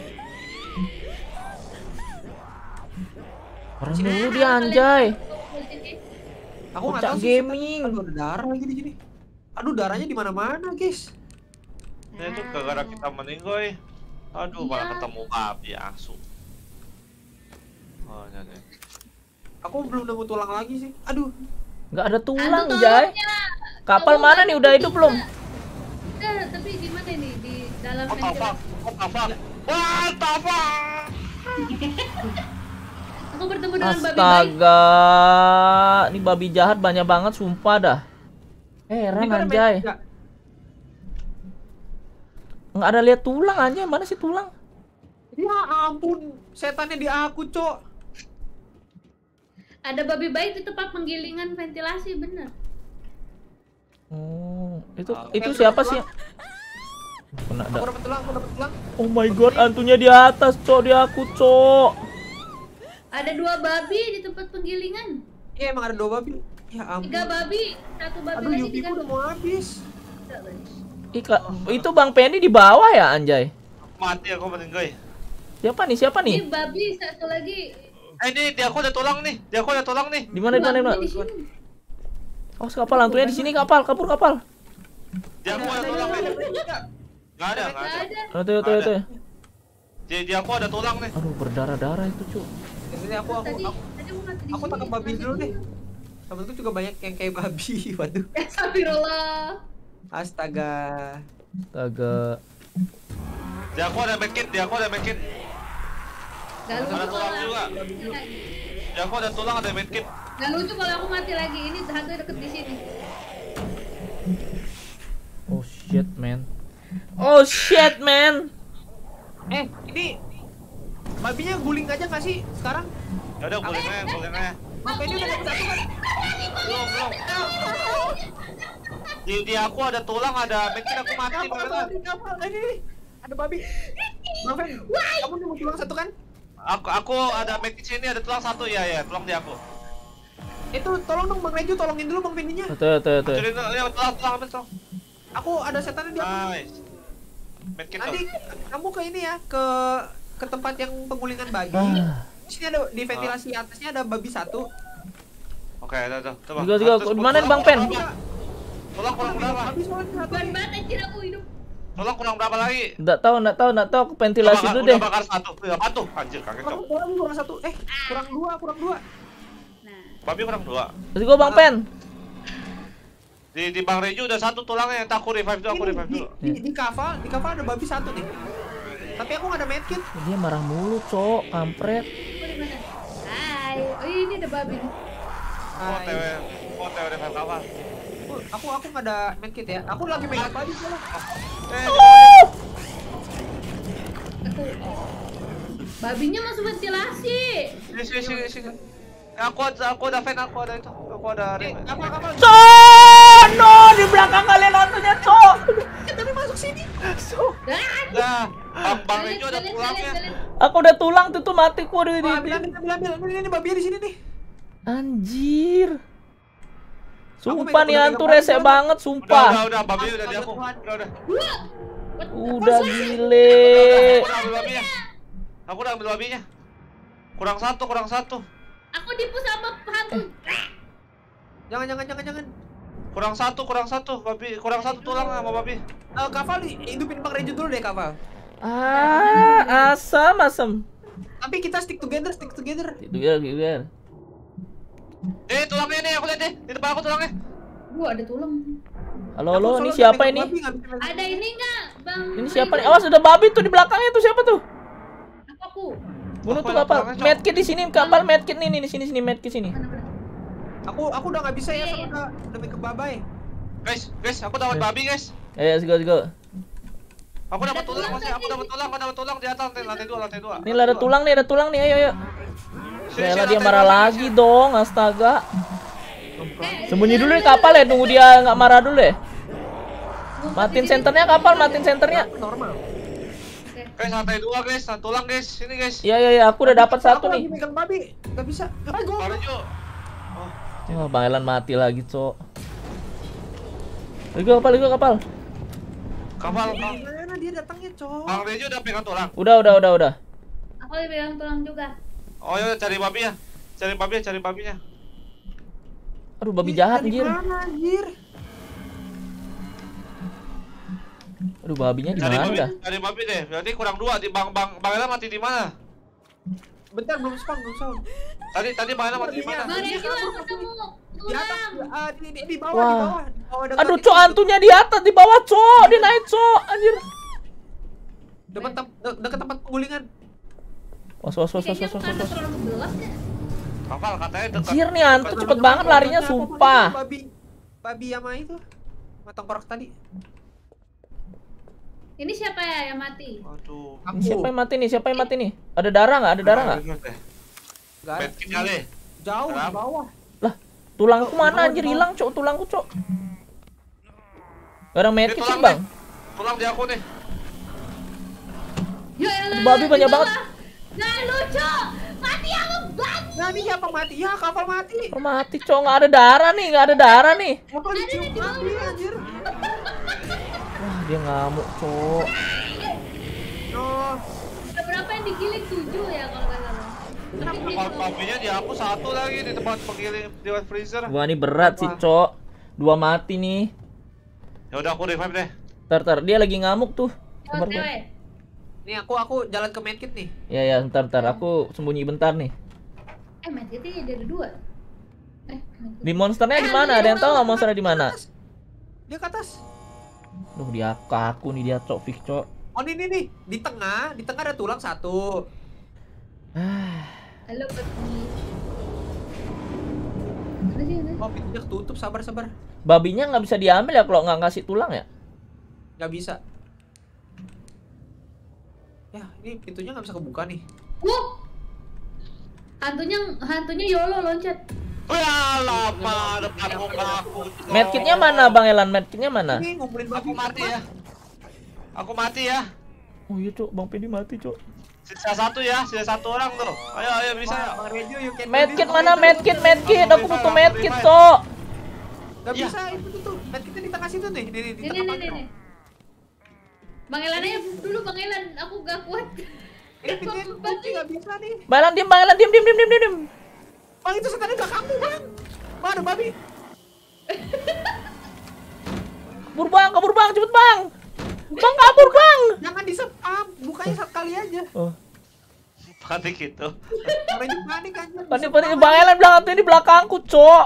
orang dulu dia anjay. Aku nggak Puncak tahu sih. gaming. Aduh, ada darah lagi di sini. Aduh, darahnya di mana-mana, guys. Nah, itu gara-gara kita meninggoy. Aduh, Iya. malah ketemu babi asu. Oh, jadi. Aku belum nemu tulang lagi sih. Aduh, Nggak ada tulang Aduh, Jay. tolongnya. Kapal Tolong mana bantu nih udah hidup juga. belum? Udah, tapi di mana nih? Di dalam What the fuck? ventilasi. What the fuck? What the fuck? Aku bertemu dengan babi baik. Astaga. Ini babi jahat banyak banget sumpah dah. Heran ini kan ada anjay. nggak? Nggak ada lihat tulang anjay. Mana sih tulang? Ya ampun, setannya di aku, Cok. Ada babi baik di tempat penggilingan ventilasi, bener. Oh, itu Ah. siapa sih? Kena Aku ada. dapat tulang, aku dapat tulang. Oh my god, hantunya di atas, cok, di aku, cok. Ada 2 babi di tempat penggilingan. Iya, emang ada 2 babi. Ya 3 ampun. babi, 1 babi Aduh, lagi Yupi digantung. udah mau habis. Itu Bang Penny di bawah ya, anjay. Mati aku meninggoy. Siapa nih? Ini babi 1 lagi. Ini di aku ada tulang nih. Di aku ada tulang nih. Di mana? Babinya di sini. Oh, kapal hantunya di sini, kapal, kabur kapal. Di aku ada tulang nih. Nggak ada. Nggak ada. Tuh. Di aku ada tulang nih. Aduh, berdarah-darah itu, cuk. Jadi aku Tadi aku mati di aku sini. tangkap babi dulu deh. Temenku juga banyak yang kayak babi. Waduh. Astagfirullah. Astaga. Astaga. Di aku ada medkit. Gak lucu Ada kalau tulang aku juga. mati lagi. Di aku ada tulang, ada medkit. Gak lucu kalau aku mati lagi. Ini hantunya deket di sini. Oh shit, man. Oh shit, man. Ini babinya guling aja nggak sih sekarang? Ya udah, guling aja. Bang Penny udah dapat 1 kan? Belum. Di aku ada tulang, ada medkit, aku mati beneran. Kapal. Ini. Ada babi. Bang Fen, kamu nemu tulang 1 kan? Aku ada medkit sini, ada tulang 1 ya, tulang di aku. Itu tolong dong Bang Reju, tolongin dulu Bang Penny-nya. Tuh. Hancurin ya, tulang ambil tulang. Aku ada setannya di aku. Nice. Medkit Nanti tuh. kamu ke ini ya, ke tempat yang penggulingan babi. Ah. Di sini ada di ventilasi atasnya ada babi 1. Oke, tuh. Coba. Juga. Terus Mana nih, tulang Bang Pen? Tulang kurang berapa? Habis soalnya satu Bukan nih. banget anjir aku hidup. Tulang kurang berapa lagi? Nggak tahu. Aku ventilasi dulu deh. Udah bakar 1. Apa tuh? Anjir, kaget cok. Kurang 1. Kurang 2. Nah, Babi kurang 2. Terus gua Bang Pen. Di Bang Reju udah 1 tulangnya, yang aku revive dulu, aku revive dulu. Di kaval ada babi 1 nih. Tapi aku nggak ada medkit. Dia marah mulu, cok, kampret. aku di mana? Hai. Oh ini ada babi nih. Oh, TW revive kapal. Aku nggak ada medkit ya. Aku lagi megang babi soalnya. Aku. Babinya masuk ventilasi. Sini. Aku ada fan, aku ada itu. Aku ada revive. Kapal. Cok, no, di belakang kalian hantunya, cok. Tapi masuk sini. Ah, Nah, Bang Reju ada tulangnya. Aku udah tulang tuh mati ku di. Ambil. Ini babinya di sini nih. Anjir. Aku Sumpah nih megang hantu babi resek soalnya. banget, sumpah. Udah, babi udah di aku. Udah. Udah gile. Aku udah ambil babinya. Kurang satu. aku dipu sama hantu. Jangan. Kurang satu babi, kurang 1 tulang sama babi. Kapal hidupin Bang Reju dulu deh kapal. Asam. Tapi kita stick together. Itu biar. Tulangnya nih, aku lihat deh. Di depan aku tulangnya. Gua ada tulang. Halo, Aku halo, ini soalnya siapa megang ini? babi, nggak bisa megang Ada babi. ini nggak, Bang? Ini siapa nih? Awas ada babi tuh di belakangnya tuh, siapa tuh? Aku. Bunuh Aku tuh yang kapal. belakangnya, Cok. Medkit di sini, kapal medkit nih, di sini medkit sini. Mana? Aku udah nggak bisa ya, Iya, soalnya udah megang babai. Guys, aku dapat babi guys. Let's go, let's go. Aku dapat Ada tulang tulang masih, aku tadi. dapat tulang di atas lantai 2, lantai 2. Nih ada tulang nih, ayo, ayo. Sini, Yaelah, sini, dia lantai marah 2, lagi sini. dong, astaga. Sembunyi dulu di kapal ya, tunggu dia nggak marah dulu ya. Matiin senternya kapal, matiin senternya. Normal. Guys, lantai 2 guys, tulang guys, sini guys. Iya, aku udah dapat satu Aku lagi nih. megang babi, nggak bisa. Gua. Mario. Wah, Bang Elan mati lagi, Cok. Lego kapal. Kapal, Gimana dia datangnya, Cok? Bang Rejo udah pegang tulang. Udah. Aku lagi pegang tulang juga. Oh ya, cari babi ya. Cari babinya. Aduh, babi jahat Dari anjir. mana, anjir? Aduh, babinya di Cari mana babi, dah? cari babi deh. Berarti kurang 2 di Bang Ella mati di mana? Bentar, belum spawn. Tadi Bang Ella mati di mana? Bang Iya, Rejo, kabur, aku ketemu Di atas, tulang. di bawah, Wah. di bawah dekat Aduh, itu. Cok, hantunya di atas, di bawah, Cok. Dia naik, Cok. Anjir. Dekat tempat penggulingan. Was. Kayaknya aku karena terlalu gelap ya. Kapal katanya dekat. Anjir nih hantu cepet banget larinya, Aku sumpah. Babi sama itu. Matang korok tadi. Ini siapa ya yang mati? Aduh. Ini siapa yang mati nih? Ada darah nggak? Nggak ada. Medkit kali. Jauh di Berapa? bawah. Lah, tulangku mana anjir hilang, Cok. Tulangku, Cok. Gak ada medkit sih, Bang. Tulang di aku nih. Ya elah, Babi di banyak bawah. banget. Nah, lucu. Mati aku banget. Nah, ini siapa mati? Ya, kapal mati. Oh, mati, Cok. Nggak ada darah nih. Kapal dicium babi, anjir. Wah, dia ngamuk, Cok. Oh, Ada berapa yang digiling? 7 ya kalau nggak salah. Tapi Kapal gitu. babinya di aku satu lagi di tempat penggiling di freezer. Wah, ini berat sih, Cok. 2 mati nih. Ya udah aku revive deh. Ntar, dia lagi ngamuk tuh. Oh, Sabar, cewek. nih aku jalan ke medkit nih. Ya, ntar. Aku sembunyi bentar nih. Medkitnya jadi ada 2. Di monsternya di mana? Ada yang tahu nggak monsternya di mana? Dia ke atas. Duh, dia kaku nih dia, Cok. Fix, Cok. Oh, ini nih. Di tengah ada tulang satu. Halo, Peti. Mana sih? Oh, pintunya ketutup. Sabar. Babinya nggak bisa diambil ya kalau nggak ngasih tulang ya? Nggak bisa. Ya, ini pintunya nggak bisa kebuka nih. Hantunya YOLO loncat. Wah, lama depan muka aku. Medkitnya mana, Bang Elan? Medkitnya mana? Ini ngumpulin babi. Aku mati ya. Aku mati ya. Oh iya, Cok. Bang Pedi mati, Cok. Sisa satu orang tuh. Ayo bisa ya. Bang Rejo, you can do Medkit this. mana? Medkit. Aku butuh medkit, Cok. Nggak Iya. bisa, itu tuh. Medkitnya di tengah situ nih. Di Ini. tengah. Bang Elan aja dulu, Bang Elan. Aku gak kuat. Ini pintunya kunci, nggak bisa nih. Bang Elan diam. Bang, itu setannya belakangmu, Bang. Bang, ada babi. Kabur bang, cepet bang. Bang kabur bang. Jangan di-spam, bukanya satu kali aja. Oh, Panik gitu. Bang Rejo panik anjir. panik Bang Elan belakang tuh ini belakangku, Cok.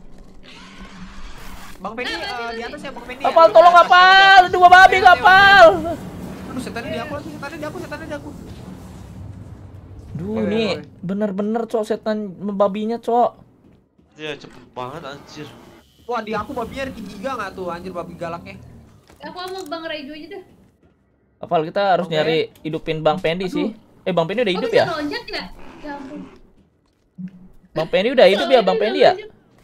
Bang Penny di atas ya, Bang Penny. Kapal tolong kapal, ada 2 babi kapal. Aduh, setannya di aku lagi, setannya di aku. Duh, ini bener-bener, Cok, setan babinya, Cok. Dia cepet banget anjir. Wah, di aku babinya ada 3 giga nggak tuh, anjir babi galaknya. Aku mau Bang Rejo aja deh. Kapal kita harus Oke. nyari hidupin Bang Pendi sih. Bang Pendi udah hidup bisa ya? loncat ya? Ya ampun. Bang Pendi udah hidup ya, Bang Pendi ya?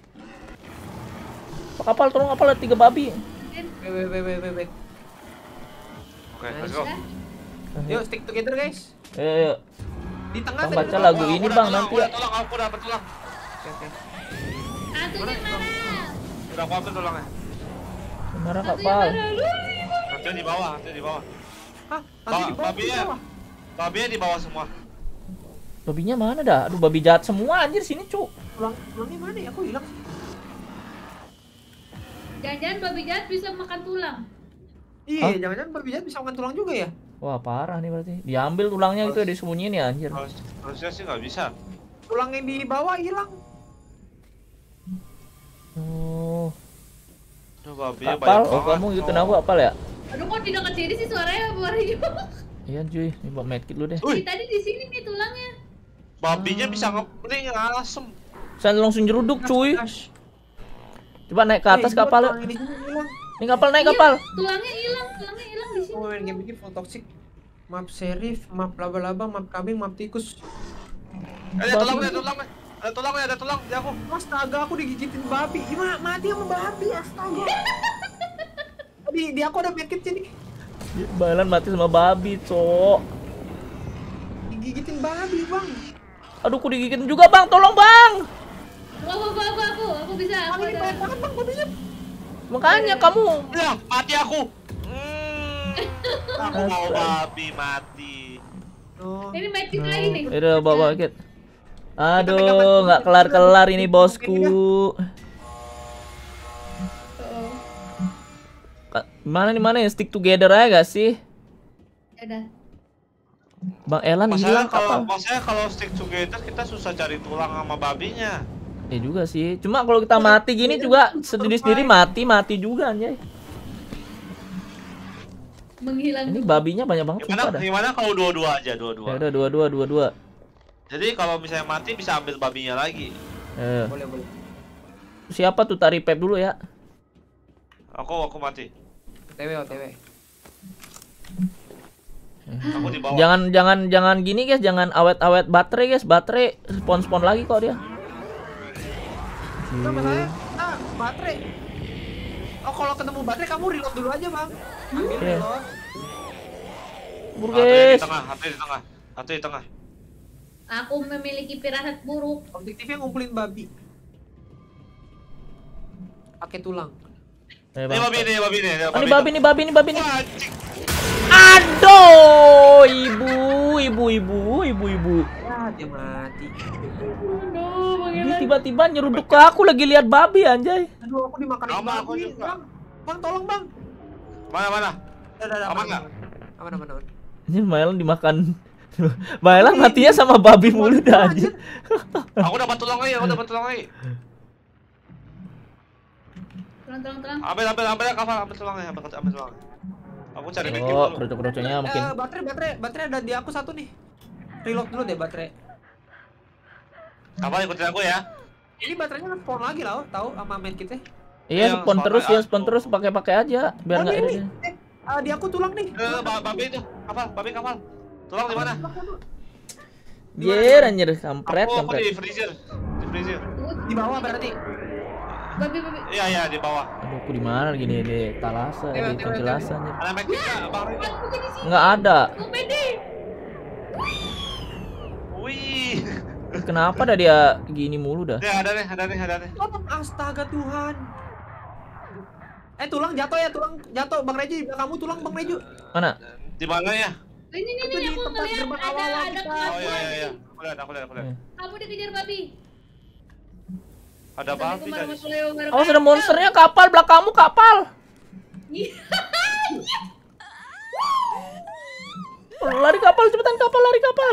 Kapal tolong, kapal ada 3 babi. Wait. Oke, let's go. Yuk, stick together guys. Ayo. Di tengah Bang tadi baca tuh. lagu Aku ini udah Bang tulang, nanti aku ya. udah tulang, aku dapat tulang. Oke. Hantunya mana? Udah aku ambil tulangnya. Mana Hantunya kapal? mana? Hantunya di bawah. Hah? Nanti di bawah, Babinya. di bawah. Babinya di bawah semua. Babinya mana dah? Aduh, babi jahat semua anjir sini, Cuk. Tulangnya mana ya? Aku hilang. Jangan-jangan babi jahat bisa makan tulang. Iya, jangan-jangan babi jahat bisa makan tulang juga ya? Wah, parah nih berarti. Diambil tulangnya gitu ya, disembunyiin ya anjir. Harusnya sih nggak bisa. Tulang yang di bawah hilang. Oh. Aduh, babinya Kapal, banyak oh banget, kamu ngikutin Cok. aku apal ya? Aduh kok di dekat sini sih suaranya Mario. Iya cuy, ini bawa medkit dulu deh. Wih. Tadi di sini nih tulangnya. Babinya bisa ngepring asem. Saya langsung jeruduk cuy. Ash. Coba naik ke atas Gua kapal. tulang ini juga hilang. Ini kapal naik Iya, kapal. tulangnya hilang di sini. Oh, main game ini full toxic. Map serif, map laba-laba, map kambing, map tikus. Ada tulangnya, tulangnya. Ada tulangnya, ada tulang di aku. Astaga, aku digigitin babi. Gimana mati sama babi? Astaga. Di aku ada medkit sini. Balan mati sama babi, cok. Digigitin babi, Bang. Aduh, aku digigitin juga, Bang. Tolong, Bang. Aku bisa. Bang, ini banyak banget, Bang, babinya. Makanya kamu Ya, mati aku. Aku mau babi mati. Oh. Ini magic lagi nih. udah bawa kit. Aduh, nggak kelar-kelar ini bosku. Mana nih mana ya? Stick together aja gak sih? Ada. Bang Elan hilang kapal. Maksudnya kalau stick together kita susah cari tulang sama babinya. Ya juga sih. Cuma kalau kita mati gini juga sendiri-sendiri mati juga anjay. Menghilang. Ini babinya banyak banget sumpah dah. Gimana kalau dua-dua aja, Ya dua-dua. udah dua-dua. Jadi kalau misalnya mati bisa ambil babinya lagi. Boleh. Siapa tuh tarik pep dulu ya? Aku mati. OTW. Aku di bawah. Jangan gini guys, jangan awet-awet baterai guys. Baterai spawn lagi kok dia. Enggak masalahnya, baterai. Oh, kalau ketemu baterai kamu reload dulu aja, Bang. Ambil Oke. reload. Bur Hati di guys. tengah, hati di tengah. Aku memiliki firasat buruk. Objektifnya ngumpulin babi. Pakai tulang. Eh, Ini Bang. babi nih. Oh, ini babi nih. Wah, anjing. Aduh, ibu. Ya, dia mati. Aduh, Dia tiba-tiba nyeruduk ke aku lagi lihat babi anjay. Aduh, aku dimakan Sama aku babi. juga. Bang, tolong, Bang. Mana? Udah, Aman nggak? Aman. Ini Maelan dimakan. Maelan matinya sama babi mulu dah anjir. Aku dapat tulang lagi. Tulang. Ambil kapal, ambil tulangnya. Aku cari medkit Oh, dulu. kerocok-kerocoknya mungkin. Baterai ada di aku satu nih. Reload dulu deh baterai. Kapal ikutin aku ya. Ini baterainya spawn lagi lah, tahu sama medkitnya. Iya, Yang spawn terus ya, soalnya spawn terus pakai aja biar nggak ini. ini. Di aku tulang nih. Babi itu, kapal. Tulang di mana? Biar anjir kampret. Aku di freezer. Di bawah berarti. Babi. Iya, di bawah. Aduh, aku di mana lagi nih di talasa, di penjelasan anjir. Ada medkit nggak, Bang? Aku jadi sini. Nggak ada. Aku pede. Wih. Kenapa dah dia gini mulu dah? Ya, ada nih. Astaga Tuhan. Tulang jatuh ya, tulang jatuh. Bang Reju, di belakang kamu tulang Bang Reju. Mana? Di mana ya? Ini Itu di aku tempat ngeliat gerbang awal-awal ada kita. Oh kelakuan. iya. Aku lihat. Kamu dikejar babi. Ada babi tadi. Awas ada monsternya kapal belakangmu kapal. Lari kapal cepetan kapal lari kapal.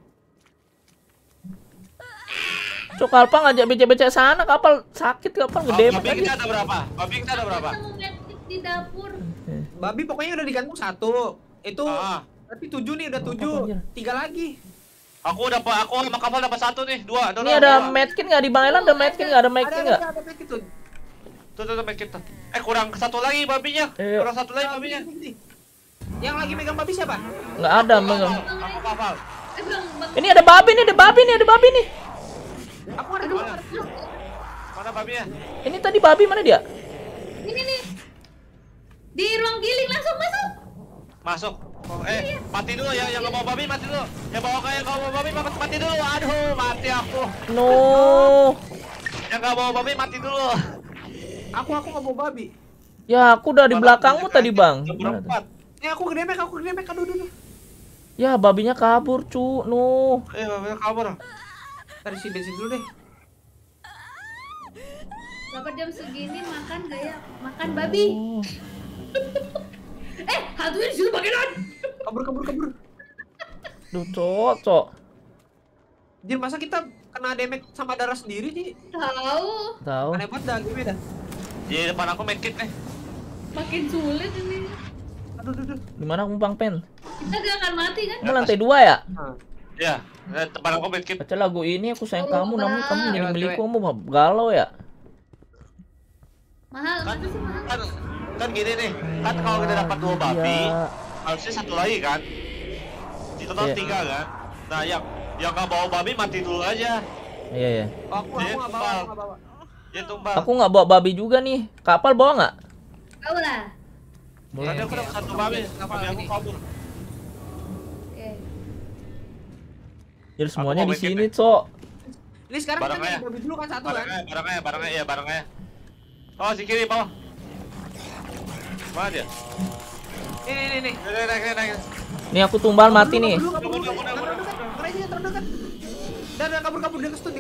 Cok Alpa ngajak becek-becek sana kapal sakit kapal gede Babi banget. kita ada berapa? Ketemu medkit di dapur. Babi pokoknya udah digantung satu. Itu Ah. berarti 7 nih, udah Apa, 7. anjir? 3 lagi. Aku sama kapal dapat 1 nih, 2. Ini ada medkit nggak di Bang Elan? Ada medkit nggak? Ada medkit nggak? Ada medkit tuh. Tuh medkit tuh. Kurang 1 lagi babinya. Iya. Kurang 1 lagi babinya. Yang lagi megang babi siapa? Nggak ada megang. Aku kapal. Bang. Ini ada babi nih, ada babi nih. Aku ada 2. Mana babinya? Ini tadi babi mana dia? Ini nih. Di ruang giling langsung masuk. Masuk. Mati dulu ya, yang nggak bawa babi mati dulu. Yang bawa babi mati dulu. Aduh, mati aku. No. Yang nggak bawa babi mati dulu. Aku nggak mau babi. Ya aku udah di belakangmu tadi Bang. Yang Mana tuh? berempat. Ini aku kedemek. Aduh. Ya babinya kabur cu. No. Babinya kabur. Tarik si bensin dulu deh. Bapak jam segini makan gak ya? Makan babi. Oh. Hantunya di situ bagian. Kabur. Duh cok. Jir, masa kita kena damage sama darah sendiri sih? Tahu. Tahu. Aneh banget dah game dah. Di depan aku medkit nih. Makin sulit ini. Aduh, aduh, aduh. Di mana aku Bang Pen? Kita gak akan mati kan? Kamu lantai 2 ya? Nah, Ya, depan aku medkit. Baca lagu ini aku sayang Oh, kamu, namun Bang. kamu jadi Cewek, milikku, kamu galau ya? Mahal, Kan, masa sih mahal? kan gini nih. Kan kalau kita dapat 2 babi, Iya. harusnya 1 lagi kan? Di total Iya. 3 kan? Nah, yang nggak bawa babi mati dulu aja. Iya ya. aku nggak bawa, aku nggak bawa. Dia tumbal. Aku nggak bawa babi juga nih. Kapal bawa nggak? Tahu lah. Tadi aku dapat 1 babi, babi aku kabur. Oke. Jadi semuanya di mau sini, medkit Cok. Ini sekarang kita Barangnya. nih babi dulu kan satu kan? Barangnya. Oh, si kiri bawah. Mana dia? Nih. Naik. Nih aku tumbal mati nih. Kabur. Terdekat. Dan kabur dia kestun.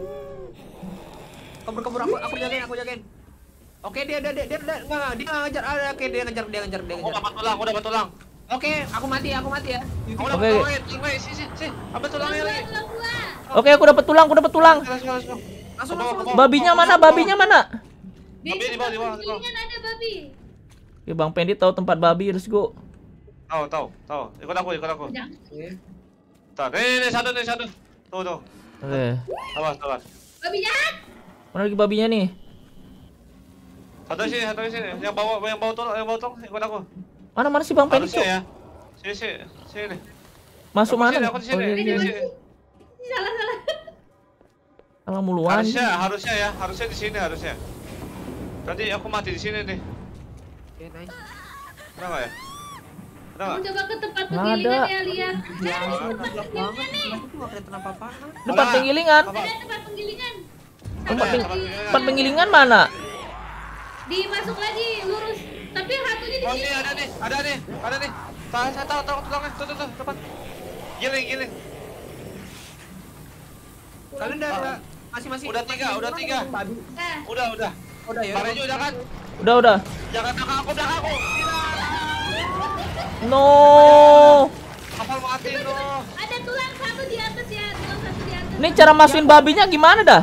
Kabur aku jagain. Oke, dia enggak ngejar. Oke, dia ngejar. Aku dapat tulang. Oke, aku mati ya. Aku dapat Oke. tulang. Si. Ambil tulangnya lagi. Tulang gua. Oke, aku dapat tulang. Langsung. Babinya mana? Babi di bawah. Penggilingan ada babi. Ya Bang Pendi tahu tempat babi, let's go. Tahu. Ikut aku. Jangan. Tuh, nih satu. Tuh. Oke. Awas. Babi jahat. Mana lagi babinya nih? Satu di sini. Yang bawa tulang, ikut aku. Mana sih Bang Pendi, Harusnya Cok? ya. Sini. Masuk Aku mana? di sini. Oh, iya. Sini. Salah. Salah muluan. Harusnya di sini harusnya. Tadi aku mati di sini nih. Oke, nice. Ada nggak ya? Ada Kamu nggak? coba ke tempat Nggak penggilingan ada. ya, lihat. Ya, Ada tempat banget penggilingan nih. Aku tuh nggak kelihatan apa-apa. Tempat Ada. penggilingan. Apa? Ada tempat penggilingan. Tempat, Ada, tempat penggilingan mana? Dimasuk lagi lurus. Tapi hantunya di Oh, sini. ini ada nih. Saya tahu tulangnya. Tuh, depan. Giling. Kalian udah masih Udah tiga. babi. Nah, Udah. Udah ya. Barejo udah kan? Udah. Jangan belakang aku. No. Kapal mati loh. ada tulang satu di atas ya. Tulang satu di atas. Ini cara masukin babinya gimana dah?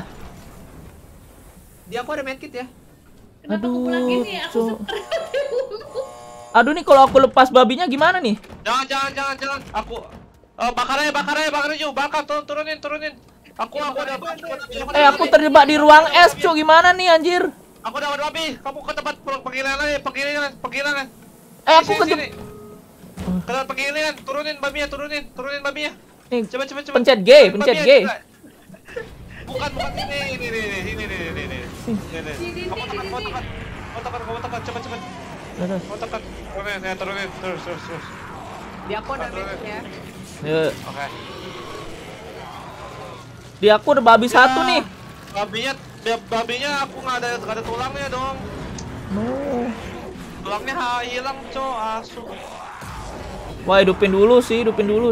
Di aku ada medkit ya. Kenapa aku Aduh, pulang gini? Aku Cok. seter. Aduh nih kalau aku lepas babinya gimana nih? Jangan. Aku bakar aja juga. Bakar turunin. Aku udah Aku terjebak di ruang es, Cok. Gimana nih anjir? Aku dapat babi. Kamu ke tempat penggilingan. Aku Sini. Ke tempat penggilingan, turunin babinya. Nih, Coba. pencet G. Bukan ini. Kamu tekan, cepat. Udah. Kamu tekan. Turunin. Terus. Di aku ada medkit ya. Ya, Oke. di aku ada babi satu nih. Babinya aku nggak ada tulangnya dong. No. Tulangnya hilang, Cok. Asu. Wah, hidupin dulu sih.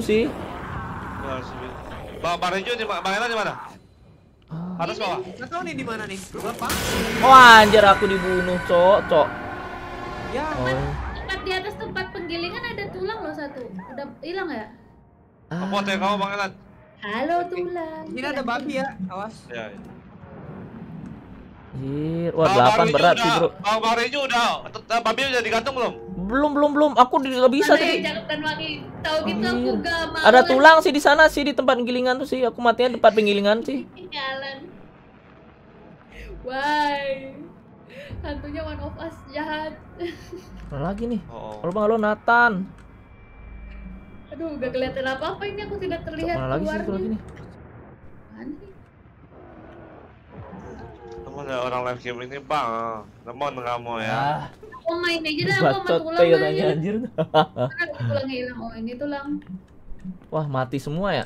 Bang Rejo di Bang Ella di mana? Atas bawah. Nggak tahu nih di mana nih. Berapa? Wah, anjir aku dibunuh, Cok. Ya. Oh. Tempat di atas tempat penggilingan ada tulang loh satu. Udah hilang ya? Aku hotel kamu Bang Ella. Halo tulang. Ini ada babi ya. Awas. Ya. Anjir, wah 8 berat sih, Bro. Bang Rejo udah babi udah digantung belum? Belum. Aku nggak bisa Mana tadi. yang jangan wangi. Tahu gitu aku Anjir. gak mau. Ada tulang sih di sana sih di tempat penggilingan tuh sih. Aku matinya di tempat penggilingan sih. Jalan. Why? Hantunya one of us jahat. Mana lagi nih? Oh. Halo Nathan. Aduh, gak kelihatan apa-apa ini, aku tidak terlihat Mana lagi sih itu lagi nih? Mana nih? Temen ya orang live game ini Bang. Temen kamu ya. Aku main aja dah, aku sama Bacot tulang katanya aja. anjir. Mana tulangnya hilang? Oh ini tulang. Wah, mati semua ya.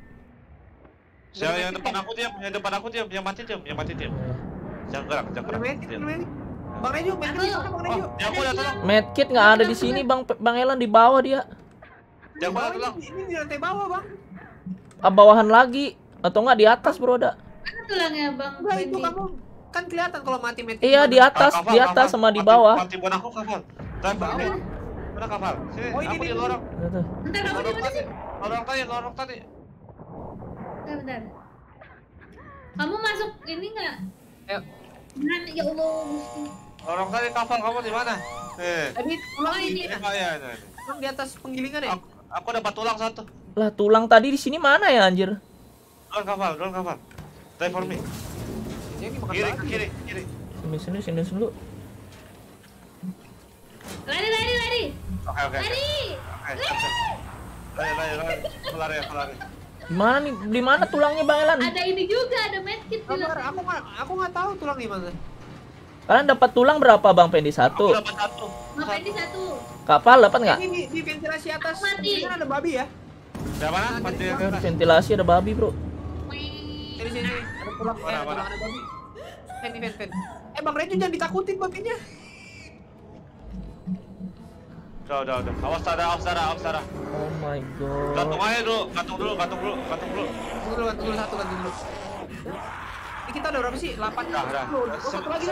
Yang depan aku diam, yang mati diam. Jangan gerak. Ada medkit. Diam. Bang Rejo, medkit di mana Bang Rejo? Ya aku udah tolong. Medkit nggak ada di sini, Bang Elan di bawah dia. Ya aku udah tolong. Ini di lantai bawah, Bang. Bawahan lagi atau nggak di atas, Bro, ada. Mana tulangnya bang? Enggak, itu Wendy? kamu kan kelihatan kalau mati medkit. Iya, di atas, Kafal, di atas Kafal. sama di bawah. Mati buat aku Kafal. Bawah. Mana Kafal? Sini, Oh, ini aku di nih. lorong. Tuh. Bentar, kamu di mana sih? Lorong tadi. Bentar. Kamu masuk ini nggak? Ayo. Mana ya Allah, Gusti. Orang tadi kapal kamu di mana? Tadi tulang Oh, ini. ini. Ya. Tulang di atas penggilingan ya. Aku dapat tulang satu. Lah tulang tadi di sini mana ya anjir? Drone kapal. Die for me. Ini makan Kiri, babi. kiri. Sini dulu. Lari. Oke. Lari. Lari. Pelari. Di mana tulangnya Bang Elan? Ada ini juga, ada medkit di Sabar, lantai. aku nggak tahu tulang di mana. Kalian dapat tulang berapa Bang Pendi? Aku 1. dapat satu. Ngapain di satu? Kapal dapat nggak? Ini di ventilasi atas. Mati. Ini kan ada babi ya. Dari mana? Mati yang atas. Ventilasi ada babi, Bro. Sini. Ada tulang, Mana? tulang ada babi. Ven. Bang Rejo jangan ditakutin babinya. Udah. Awas Tara. Oh my god. Gantung aja dulu. Gantung dulu. Tunggu dulu satu. Ini kita udah berapa sih? 8. Udah. Satu lagi.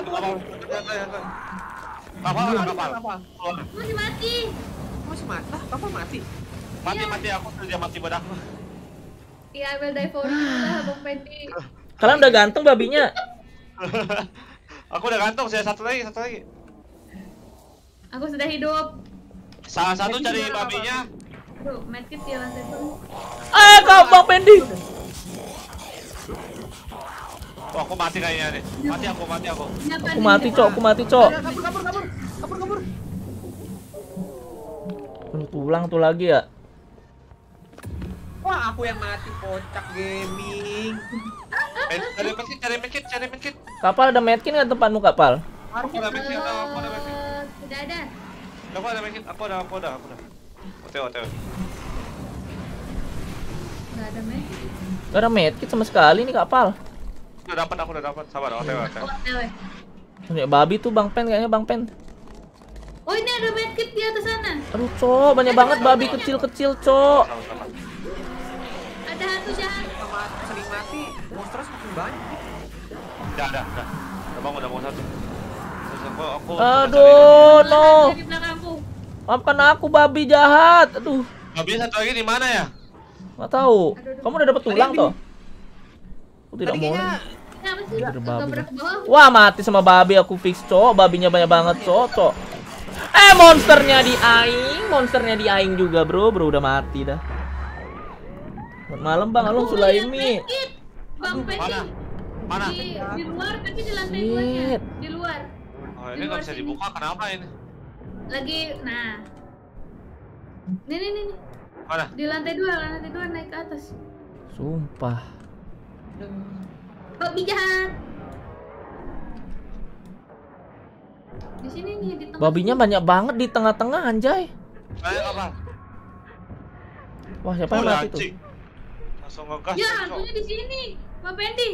Kapal. Masih mati. Masih mati. Lah, kapal mati. Mati aku sudah mati badak. Iya, ambil die for you lah, Bang Pendi. Kalian udah ganteng babinya? Aku udah gantung, saya satu lagi. Aku sudah hidup. Salah satu cari babinya. Bro, medkit di lantai tuh. Kau Bang Pendi. Oh, aku mati kayaknya nih. Mati aku. Aku mati, Cok. Kabur. Tulang tuh lagi ya. Wah, aku yang mati, kocak gaming. Cari medkit. Kapal ada medkit nggak tempatmu kapal? Aku ada medkit. Tidak ada. Aku ada medkit. Aku udah. Otw. Nggak ada medkit. Gak ada medkit sama sekali nih kapal. Aku udah dapat. Sabar, otw. OTW. Punya babi tuh Bang Pen kayaknya Bang Pen. Oh, ini ada medkit di atas sana. Aduh, Cok, banyak banget babi kecil-kecil, Cok. Sama. Ada hantu jahat. Sama sering mati, monster semakin banyak. Udah. Udah mau satu. Terus aku Aduh, no. Ada di belakangku. Maafkan aku babi jahat. Aduh, Babi satu lagi di mana ya? nggak tahu. Kamu udah dapet tulang toh? Aku tidak Tadi mau. kayaknya Kenapa sih? Ada babi. Gambar ke bawah. Wah, mati sama babi aku fix, Cok. Babinya banyak banget, Cok. Monsternya di aing juga, Bro. Udah mati dah. Selamat malam, Bang. Halo, Aku Sulaimi. lihat medkit. Bang Pendi. Mana? Di luar, tapi di lantai Shit. 2-nya. Di luar. Oh, ini nggak bisa dibuka. Kenapa ini? Lagi, nah. Nih. Mana? Di lantai 2 naik ke atas. Sumpah. Babi jahat. Di sini nih, di tengah. Babinya banyak banget di tengah-tengah, anjay. Ayo apa? Wah, siapa yang mati tuh? anjing. Langsung ngegas. Ya, Cok. hantunya di sini. Bang Pendi.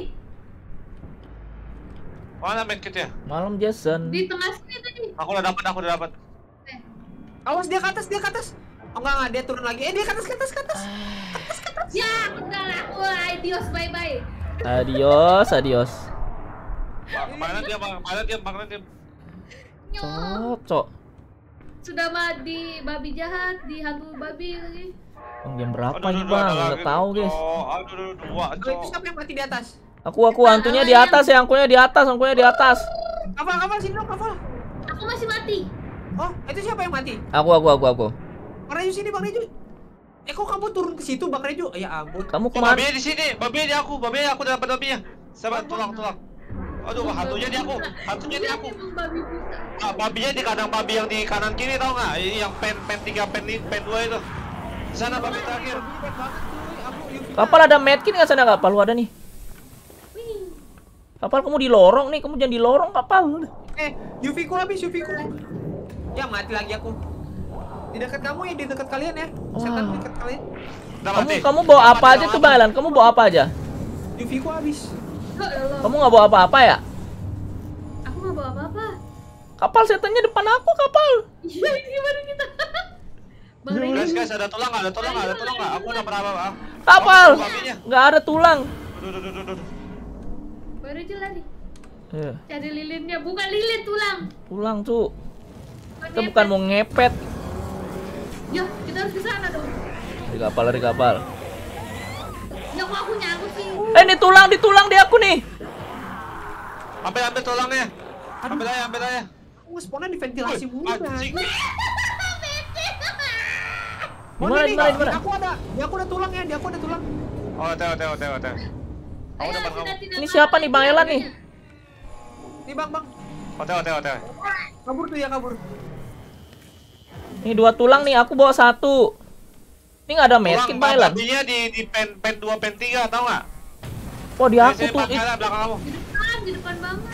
Mana medkitnya? Malam Jason. Di tengah sini tadi. Aku udah dapat. awas dia ke atas. Oh enggak, dia turun lagi. Dia ke atas. Ya, udah lah. Wah, adios, bye-bye. Adios. Mana dia? Cocok. Sudah di babi jahat, di hantu babi lagi. Bang, jam berapa Aduh, nih, aduh, Bang? ada Nggak lagi, tahu, guys. Cok. Aduh, dua, Itu Cok. siapa yang mati di atas? Aku hantunya di atas ya, hantunya di atas. Kapal sini dong, kapal. Aku masih mati. Oh, itu siapa yang mati? Aku. Bang Rejo sini, Bang Rejo. Kok kamu turun ke situ, Bang Rejo? Ya ampun. Kamu Oh, kemana? babinya di sini. Babinya di aku udah dapat babinya. Sabar, tulang. Aduh, hantunya di aku. Emang babi buta. Babinya di kandang babi yang di kanan kiri, tau nggak? Ini yang pen 3, pen 2 itu. Di sana babi terakhir. Kapal ada medkit nggak sana kapal? Lu ada nih. Wih. Kapal kamu di lorong nih, kamu jangan di lorong kapal. UV ku habis. Ya mati lagi aku. Di dekat kamu ya, di dekat kalian ya. Setan di dekat kalian. Udah mati. Kamu bawa apa aja tuh, Bang Elan? Kamu bawa apa aja? UV ku habis. Ya Allah. Kamu nggak bawa apa-apa ya? Aku nggak bawa apa-apa. Kapal setannya depan aku, kapal. Iya, gimana kita? Bang Rejo. Guys, ada tulang nggak? Aku udah pernah bawa. Kapal. Aku babinya. Nggak ada tulang. Duh. Bang Rejo lari. Iya, Cari lilinnya, bukan lilin, tulang. tulang tuh. Kita Ngepet. bukan mau ngepet. Ya, kita harus ke sana dong. Di kapal. Ya, kok aku nyangkut sih? Ini tulang di aku nih. Ambil tulangnya. Ambil aja. Aku spawnnya di ventilasi mulu. Anjing. Dimana, dimana? Di aku ada tulang ya, di aku ada tulang. Oh, Teo. Aku udah bang. Ini siapa nih, Bang Elan nih? Nih bang. Oh, Teo. Kabur tuh ya, kabur. Ini 2 tulang nih, aku bawa 1. Ini nggak ada medkit, Bang Elan. Babinya di pen 2, pen 3, tau nggak? Wah, di aku Sini, tuh. Bang Elan, belakang kamu. Di depan banget.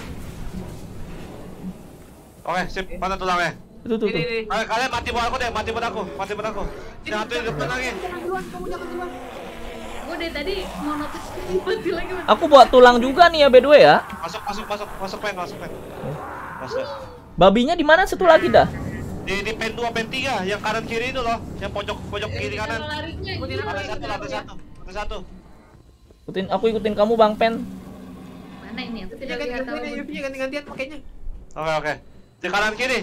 Oke, sip. Mana tulangnya? Itu tuh. Ini. Kalian mati buat aku deh, mati buat aku. Jangan tuh di depan lagi. Jangan duluan, kamu jangan duluan. Gue dari tadi mau notice mati lagi. Aku bawa tulang juga nih ya, by the way ya. Masuk pen. Masuk. Babinya di mana satu lagi dah? Di pen 2, pen 3, yang kanan kiri itu loh, yang pojok kiri kanan. Larinya Ada satu. Aku ikutin kamu, Bang Pen. mana ini? Aku Ini tidak lihat tahu. UV-nya ganti-gantian pakainya. Oke. Di kanan kiri.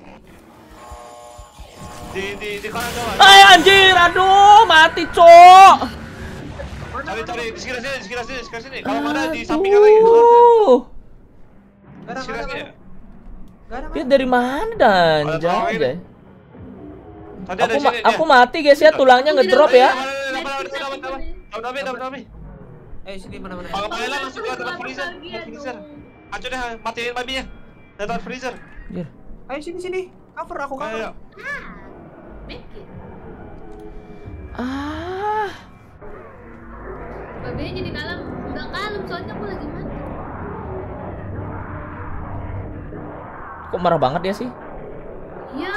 Di kanan doang. Ay anjir, aduh, mati, Cok. Cari di sekitar sini. Kalau nggak ada di sampingnya lagi. Gak ada, Di sekitar sini. gak ada. Dia dari mana dan? Ada tulang ini. Jay? Tadi ada sini. Aku mati guys ya, tulangnya ngedrop ya. Dapat. Sini mana-mana. Kalau Thailand langsung ke tempat freezer. Aco deh, matiin babinya. Tempat freezer. Anjir. Ayo sini. Cover aku cover. Ayo. Medkit. Ah, Babinya jadi kalem. Enggak kalem soalnya aku lagi mati. kok marah banget dia sih? Iya.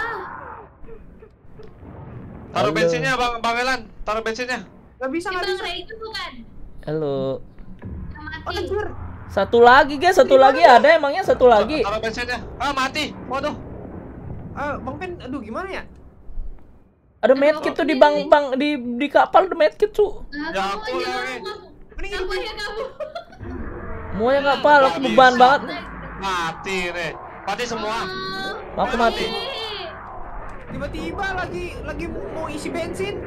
Taruh Halo. bensinnya, Bang Elan. Taruh bensinnya. Gak bisa, Si gak Bang bisa. Ray itu bukan? Halo. Yang Oh, mati. anjir. Satu lagi guys, satu lagi ada emangnya satu lagi. Taruh bensinnya. Mati. Waduh. Bang Pen, aduh gimana ya? Ada medkit tuh di di kapal ada medkit tuh. Nah, Ya, kamu aku aja lagi. Mending kamu ini. ya kamu. Semuanya kapal, aku beban banget. Mati nih. Mati semua. Aku mati. Tiba-tiba lagi mau isi bensin.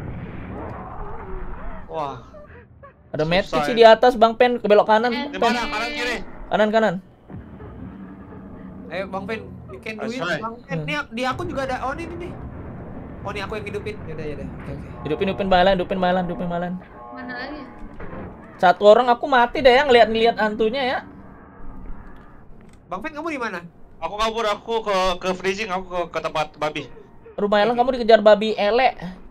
Wah. Ada medkit Susah sih ya. di atas, Bang Pen, ke belok kanan. Di mana? Kanan kiri. Kanan. Ayo Bang Pen, you can do it. Asal. Bang Pen, nih di aku juga ada. Oh, nih. Oh, nih aku yang hidupin. Yaudah. Oke. Hidupin Balan. Mana lagi? Satu orang aku mati deh ya ngeliat hantunya ya. Bang Pen, kamu di mana? Aku kabur, aku ke freezing, aku ke tempat babi. Lumayan kamu dikejar babi elek.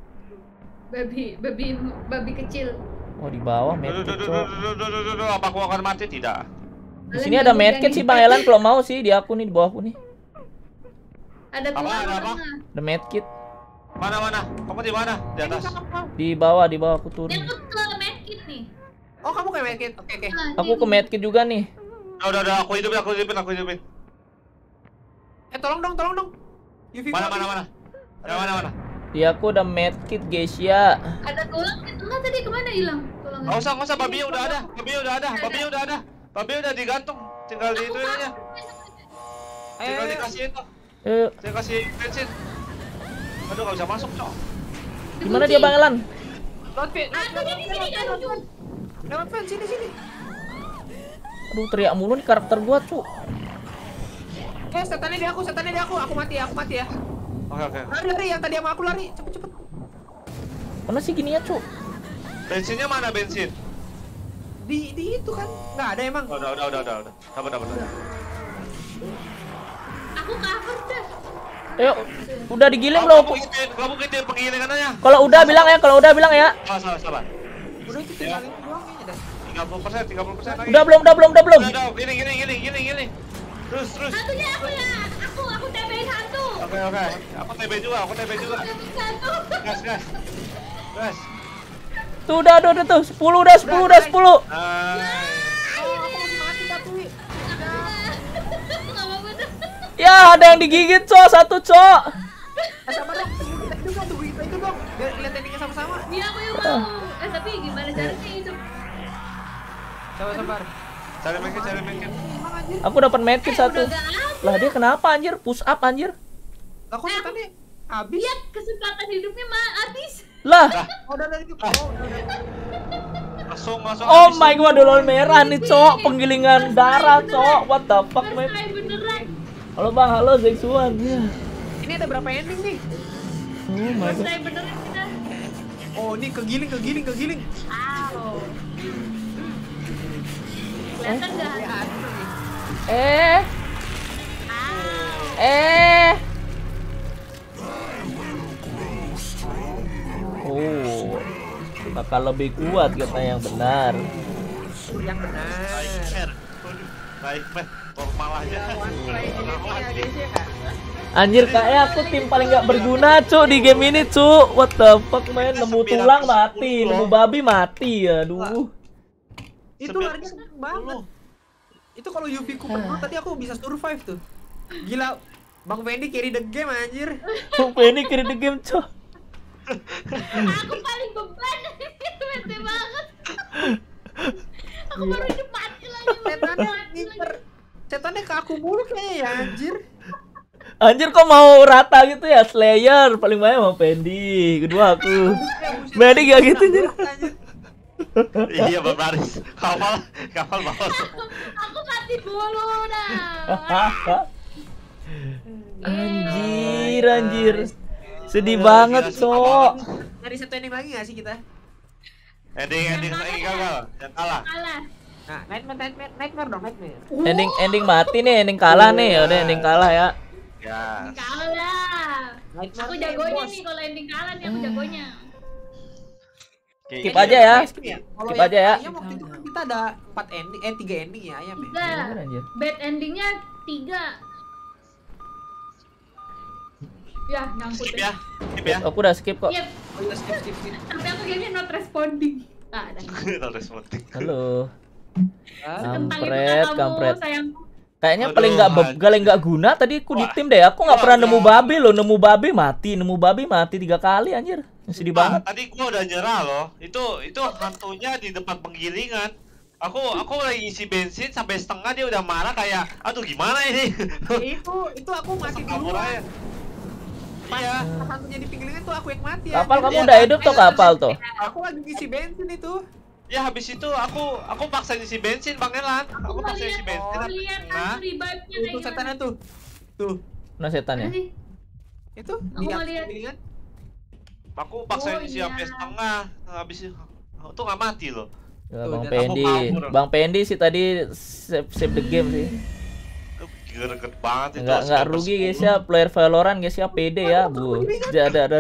Babi kecil. Oh di bawah medkit. Cok. Apa aku akan mati? Tidak. Di sini ada medkit sih Bang Elan kalau mau sih di aku nih di bawahku nih. Ada Apa, tulang ada apa? tengah. Ada medkit Mana? Kamu di mana? Di atas. di bawah aku turun. Dia tuh ke medkit nih. Oh, kamu kayak medkit. Oke. Nah, Aku ke medkit juga nih. Udah, aku hidupin. Tolong dong. UV Mana? Yang mana? Di aku ada medkit guys ya. Ada tulang di tengah tadi kemana hilang? Tulangnya. Nggak usah, babinya udah ada. Babinya udah digantung. Tinggal di itu aja. Tinggal Ayo. dikasih itu. Eh, Saya kasih bensin. Aduh, nggak bisa masuk, Cok. gimana dia Bang Elan? Lewat Pen. Tuh dia di sini kan. Lewat Pen, sini. Aduh teriak mulu nih karakter gua cu. Setannya di aku. Aku mati ya. Oke. Lari yang tadi sama aku lari. Cepet. Mana sih gini ya cu? Bensinnya mana bensin? Di itu kan. Nggak ada emang. Udah. Dapat. Aku cover dah. Ayo, udah digiling belum? Kamu gituin penggilingan aja. Kalau udah bilang ya. Sabar. Udah itu tinggal ini doang kayaknya dah. 30% lagi. Udah belum. Udah, gini. Terus. Hantunya aku ya. Aku TP-in hantu. Oke. Aku TB juga. Aku TP-in hantu. Gas. Tuh udah tuh. 10 udah 10. Oh, aku masih mati tapi. Nggak apa-apa dah. Ya, ada yang digigit, Cok. Satu, Cok. Sabar dong. Itu dong. Biar lihat endingnya sama-sama. Iya aku yang mau. Tapi gimana caranya itu? Sabar. Cari medkit. Emang anjir. Aku dapat medkit satu. Udah gak ada. Lah dia kenapa anjir? Push up anjir. Lah kok setannya habis? Lihat kesempatan hidupnya habis. Lah. Oh, udah dari itu. Oh, udah. Langsung. Oh my god, dolol merah nih, Cok. Penggilingan darah, Cok. What the fuck, man? Beneran. Halo Bang, halo Zexuan. Ya. Ini ada berapa ending nih? Oh my god. Selesai beneran kita. Oh, ini kegiling. Au. Kelihatan nggak? Eh. Oh. Bakal lebih kuat katanya yang benar. Yang benar. Nightmare. Waduh, nightmare. Normal aja. One play ini ya guys ya. Anjir kayaknya aku tim paling gak berguna cuk di game ini cuk. What the fuck man, nemu tulang mati, nemu babi mati. Aduh. Itu larinya kenceng banget. Itu kalau Yufiku penuh tadi aku bisa survive tuh. Gila, Bang Fendi carry the game anjir. Bang Penny kiri the game cuk. Aku paling beban. Bete banget. Aku baru hidup mati lagi. Setannya ngincer. Setannya ke aku mulu kayaknya ya anjir. Anjir kok mau rata gitu ya, Slayer paling banyak Bang Fendi, kedua aku. Fendi gak gitu anjir. Iya Bang Baris. Kapal bawah. Aku mati dulu dah. Anjir. Sedih banget, Cok. Nyari satu ending lagi gak sih kita? Ending lagi gagal, yang kalah. Kalah. Nah, nightmare dong, nightmare. Ending mati nih, ending kalah nih. Udah ending kalah ya. Ya. Kalah. Aku jagonya nih kalau ending kalah nih aku jagonya. Skip aja ya. Kalau Skip aja ya. Ayam waktu itu kan kita ada 4 ending, 3 ending ya ayam ya. Enggak. Bener, anjir. Bad endingnya 3. Ya, nyangkut Skip ya. Skip ya. Aku udah skip kok. Iya, Oh, iya, skip. tapi aku gamenya not responding. Ah, dah. No responding. Halo. Sekentang itu Kampret, kan kamu, kampret. sayangku. Kayaknya Aduh, paling nggak guna tadi aku di tim deh. Aku nggak pernah nemu babi loh. Nemu babi mati 3 kali anjir. Sedih banget. Tadi gua udah nyerah loh. Itu hantunya di depan penggilingan. Aku lagi isi bensin sampai setengah dia udah marah kayak, aduh gimana ini? Itu aku mati Kabur dulu. aja. Iya. Pas hantunya di pinggiringan tuh aku yang mati ya. Kapal anjir. kamu udah hidup tuh kapal tuh. Aku lagi ngisi bensin itu. Ya habis itu aku paksa isi bensin Bang Elan. Aku paksa isi bensin. Lihat Nah, hantu revive-nya Tuh kayak setannya gimana. tuh. Tuh, Nah setannya. Mana sih? itu Aku di mau atas lihat. pinggiringan. aku paksa Oh, isi iya. sampai setengah. Habis itu tuh nggak mati loh. Ya, Tuh, Bang dan Pendi. aku kabur. Bang Pendi sih tadi save the game sih. Greget banget itu. Nggak rugi guys ya, player Valorant guys ya, pede ya, Bu. Ada.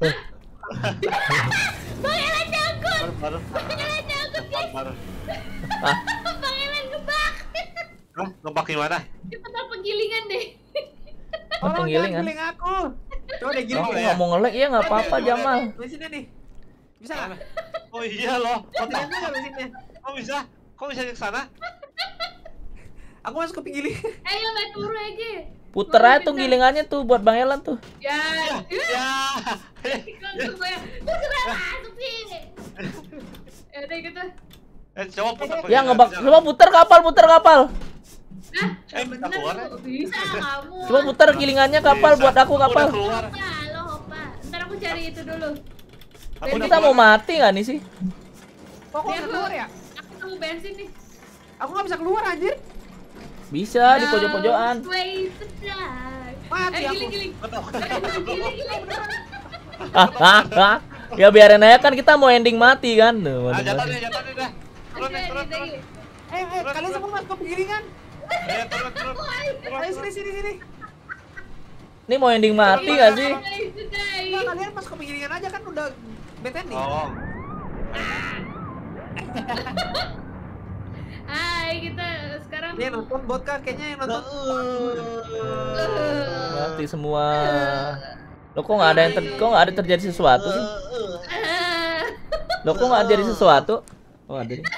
Bang Elan nyangkut. Baru. Bang Elan nyangkut, guys. Baru. Bang Elan ngebak. Hah? Ngebak gimana? Cepetan penggilingan deh. Tolong penggilingan. jangan giling aku. Coba deh giling Aku ya. nggak mau nge-lag ya nggak apa-apa Jamal. Bensinnya nih. Bisa nggak? Oh iya loh. Bensinnya nggak bensinnya? Kok bisa? Kok bisa ke sana? Aku masuk ke pinggiringan. Ayo main turu aja. Puter aja tuh gilingannya tuh buat Bang Elan tuh. Ya. Ya. Langsung gue. Gue sudah masuk sih. Ya udah gitu. Coba putar. Ya ngebak, coba puter kapal. Nah, Bisa bener keluar. lu. Bisa kamu. Coba puter gilingannya kapal Bisa. buat aku kapal. Udah keluar. Hopa, lo hopa. Ntar aku cari itu dulu. Aku Ini udah kita mau keluar. mati nggak nih sih? Kok aku bisa keluar ya? Aku nemu bensin nih. Aku nggak bisa keluar anjir. Bisa di pojok-pojokan. Wait, sedang. Mati aku. Giling. Ya biarin aja kan kita mau ending mati kan. Tuh, Jatuh deh dah. Turun deh, turun. Kalian semua masuk ke pinggiringan. Ya, turun. Ayo sini. Ini mau ending mati nggak sih? Enggak, kalian masuk ke pinggiringan aja kan udah bad ending. Oh. Hai, kita sekarang Ini yang nonton bot kah? Kayaknya yang nonton. Mati semua. Lo kok nggak ada yang terjadi sesuatu sih? Lo kok nggak terjadi sesuatu? Oh ada nih.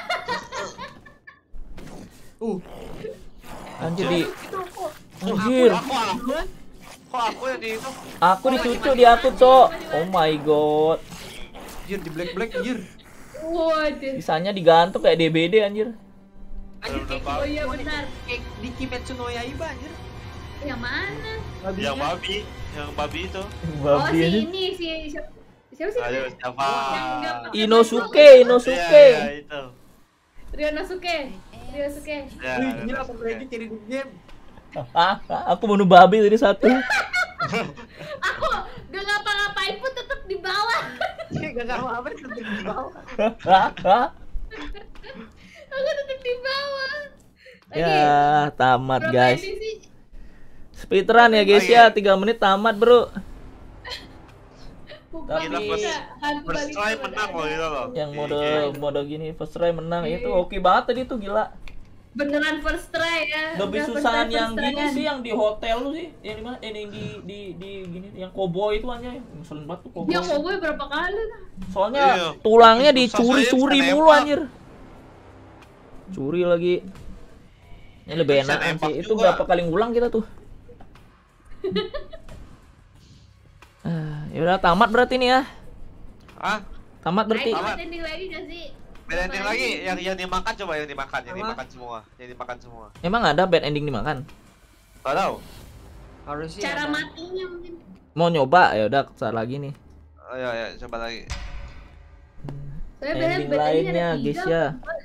Anjir di. Anjir. Kok aku yang di itu? Aku dicucuk di aku cok. Oh my god. Anjir di black anjir. waduh. Sisanya digantung kayak DBD anjir. Anjir kayak Oh iya benar. kayak di Kimetsu no Yaiba anjir. Yang mana? Yang babi itu. Oh, Babi si anjir. ini siapa sih? Ayo siapa? Yang enggak pakai Inosuke. Iya, itu. Ryonosuke. Ya, Wih, gila aku lagi cari di game. Aku bunuh babi tadi satu. Aku gak ngapa-ngapain pun tetap di bawah. Gak apa-apa tetep di bawah. Aku tetap di bawah. Ya, tamat Berapa guys. ending sih? Speedrun ya guys ya, 3 menit tamat bro. Bukan Gila, bisa. Hantu First balik try kepada menang loh Anda. itu loh. Yang Iya. mode gini first try menang Iya. itu oke banget tadi tuh gila. Beneran first try ya. Lebih Udah first susahan try, yang first gini tryan. sih, yang di hotel lu sih. Yang di mana? Yang di gini, yang koboi itu aja. Ngeselin banget tuh koboi. Dia koboi berapa kali nah? Soalnya Iya. tulangnya Lebih susah, dicuri-curi saya bisa mulu nembak. anjir. Curi lagi. Ini lebih Bisa enak nembak sih. Itu juga. berapa kali ngulang kita tuh? Ya udah tamat berarti nih ya. Ah, Tamat berarti. Ayo ending lagi gak sih? beda ending Apa lagi yang dimakan coba yang dimakan Apa? yang dimakan semua. Emang ada bad ending dimakan? Gak tahu. Harusnya Cara ada. matinya mungkin. Mau nyoba ya udah saat lagi nih. Ayo ya coba lagi. Saya Ending bad endingnya lainnya ada guys 3. ya.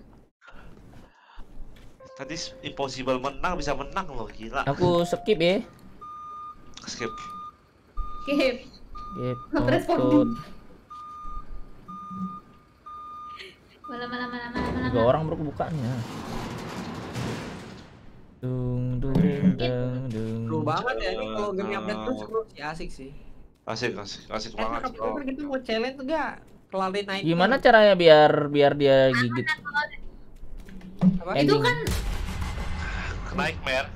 Tadi impossible menang bisa menang loh gila. Aku skip ya. Skip. Skip. Skip. Nggak respon. Output. Malam. 3 orang baru bukanya. Dung dung dung dung. Seru banget ya ini kalau game update terus seru sih, asik sih. Asik banget. Tapi kan kita mau challenge enggak? Kelarin naik. Gimana caranya biar dia gigit? Apa? Ending. Itu kan Nightmare.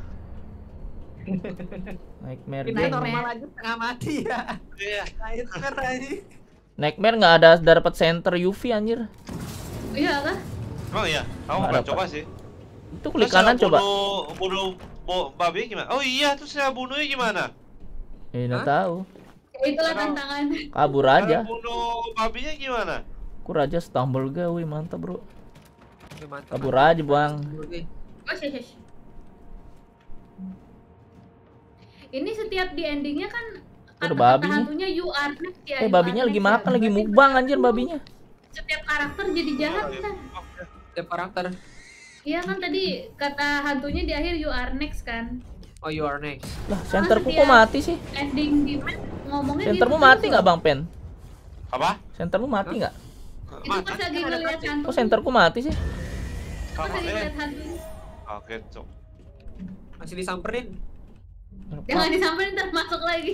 Nightmare Kita game. normal aja setengah mati ya. Iya. Nightmare aja. Nightmare nggak ada dapat center UV anjir. iya kah? Emang iya, kamu Nggak pernah dapat. coba sih. Itu klik kanan Terus coba. Bunuh babi gimana? Oh iya, terus saya bunuhnya gimana? Nggak Hah? tahu. Ya itulah tantangannya. Kabur Cara aja. bunuh babinya gimana? Aku raja stumble ga, wih mantap bro. Oke, mantap. Kabur aja bang. Oke. Oh, shush. Ini setiap di endingnya kan Ada kata-kata babinya. hantunya you are next ya. you Babinya are lagi next ya. makan, lagi Berarti mukbang anjir babinya. Setiap karakter jadi jahat kan. Setiap karakter. Iya kan tadi kata hantunya di akhir you are next kan. Oh, you are next. Lah, senterku kok mati sih? Ending di map ngomongnya Sentermu gitu mati terus nggak loh. bang Pen? Apa? Sentermu mati nggak? Itu pas lagi ngeliat hantu. Kok senterku mati sih? Pas Sama lagi ngeliat hantu. Oke, cok. Masih disamperin. Jangan disamperin ntar masuk lagi.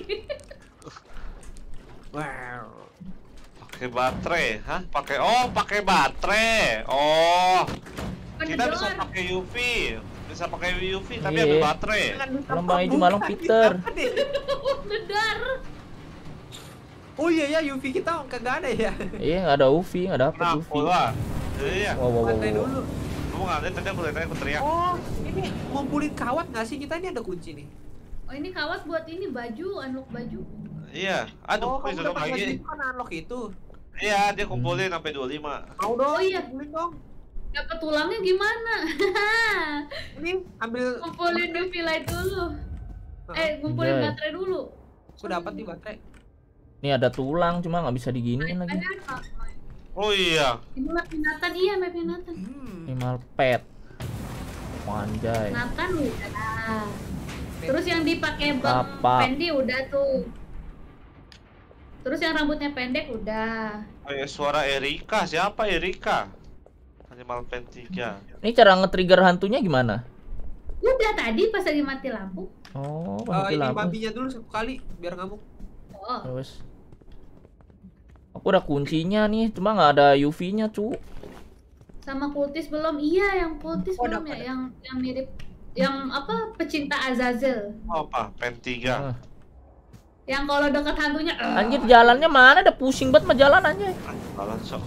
Wow. Pakai baterai, hah? Pakai baterai. Oh. Kita bisa Pendedor. pakai UV. Bisa pakai UV tapi Iya. ambil baterai. Malam Bang Ijo, malam Peter. Dedar. Oh iya ya, UV kita kagak ada ya. Iya nggak ada UV, nggak dapet Nah, UV. pula. Iya. Wow. Baterai dulu. Kamu nggak ada tadi aku lihat aku teriak. Oh, ini ngumpulin kawat nggak sih? Kita ini ada kunci nih. Oh ini kawat buat ini baju, unlock baju. Iya. Aduh, Oh, kamu sudah dapat lagi. lagi kan unlock itu. Iya, dia kumpulin sampai 25. Mau dong? Oh iya. Kumpulin dong. Dapat tulangnya gimana? Ini ambil. Kumpulin UV light dulu. Ngumpulin Anjay. baterai dulu. Aku dapat nih baterai. Nih ada tulang cuma nggak bisa diginiin lagi. Ada apa? Oh iya. Ini mapnya Nathan, iya mapnya Nathan. Minimal pet. Anjay. Nathan udah. Terus yang dipakai Bang Apa? Fendi udah tuh. Terus yang rambutnya pendek udah. Kayak suara Erika. Siapa Erika? Animal Pen 3. Ini cara nge-trigger hantunya gimana? Udah tadi pas lagi mati lampu. Oh, mati Ini lampu. babinya dulu 1 kali biar ngamuk. Oh. Terus. Aku udah kuncinya nih, cuma nggak ada UV-nya, cu. Sama kultis belum? Iya, yang kultis Oh, belum dapat. ya, yang mirip yang apa? Pecinta Azazel. Oh, apa? Pen 3. Ah. Yang kalau deket hantunya Anjir jalannya mana? Ada pusing banget mah jalan anjay. Jalan sok.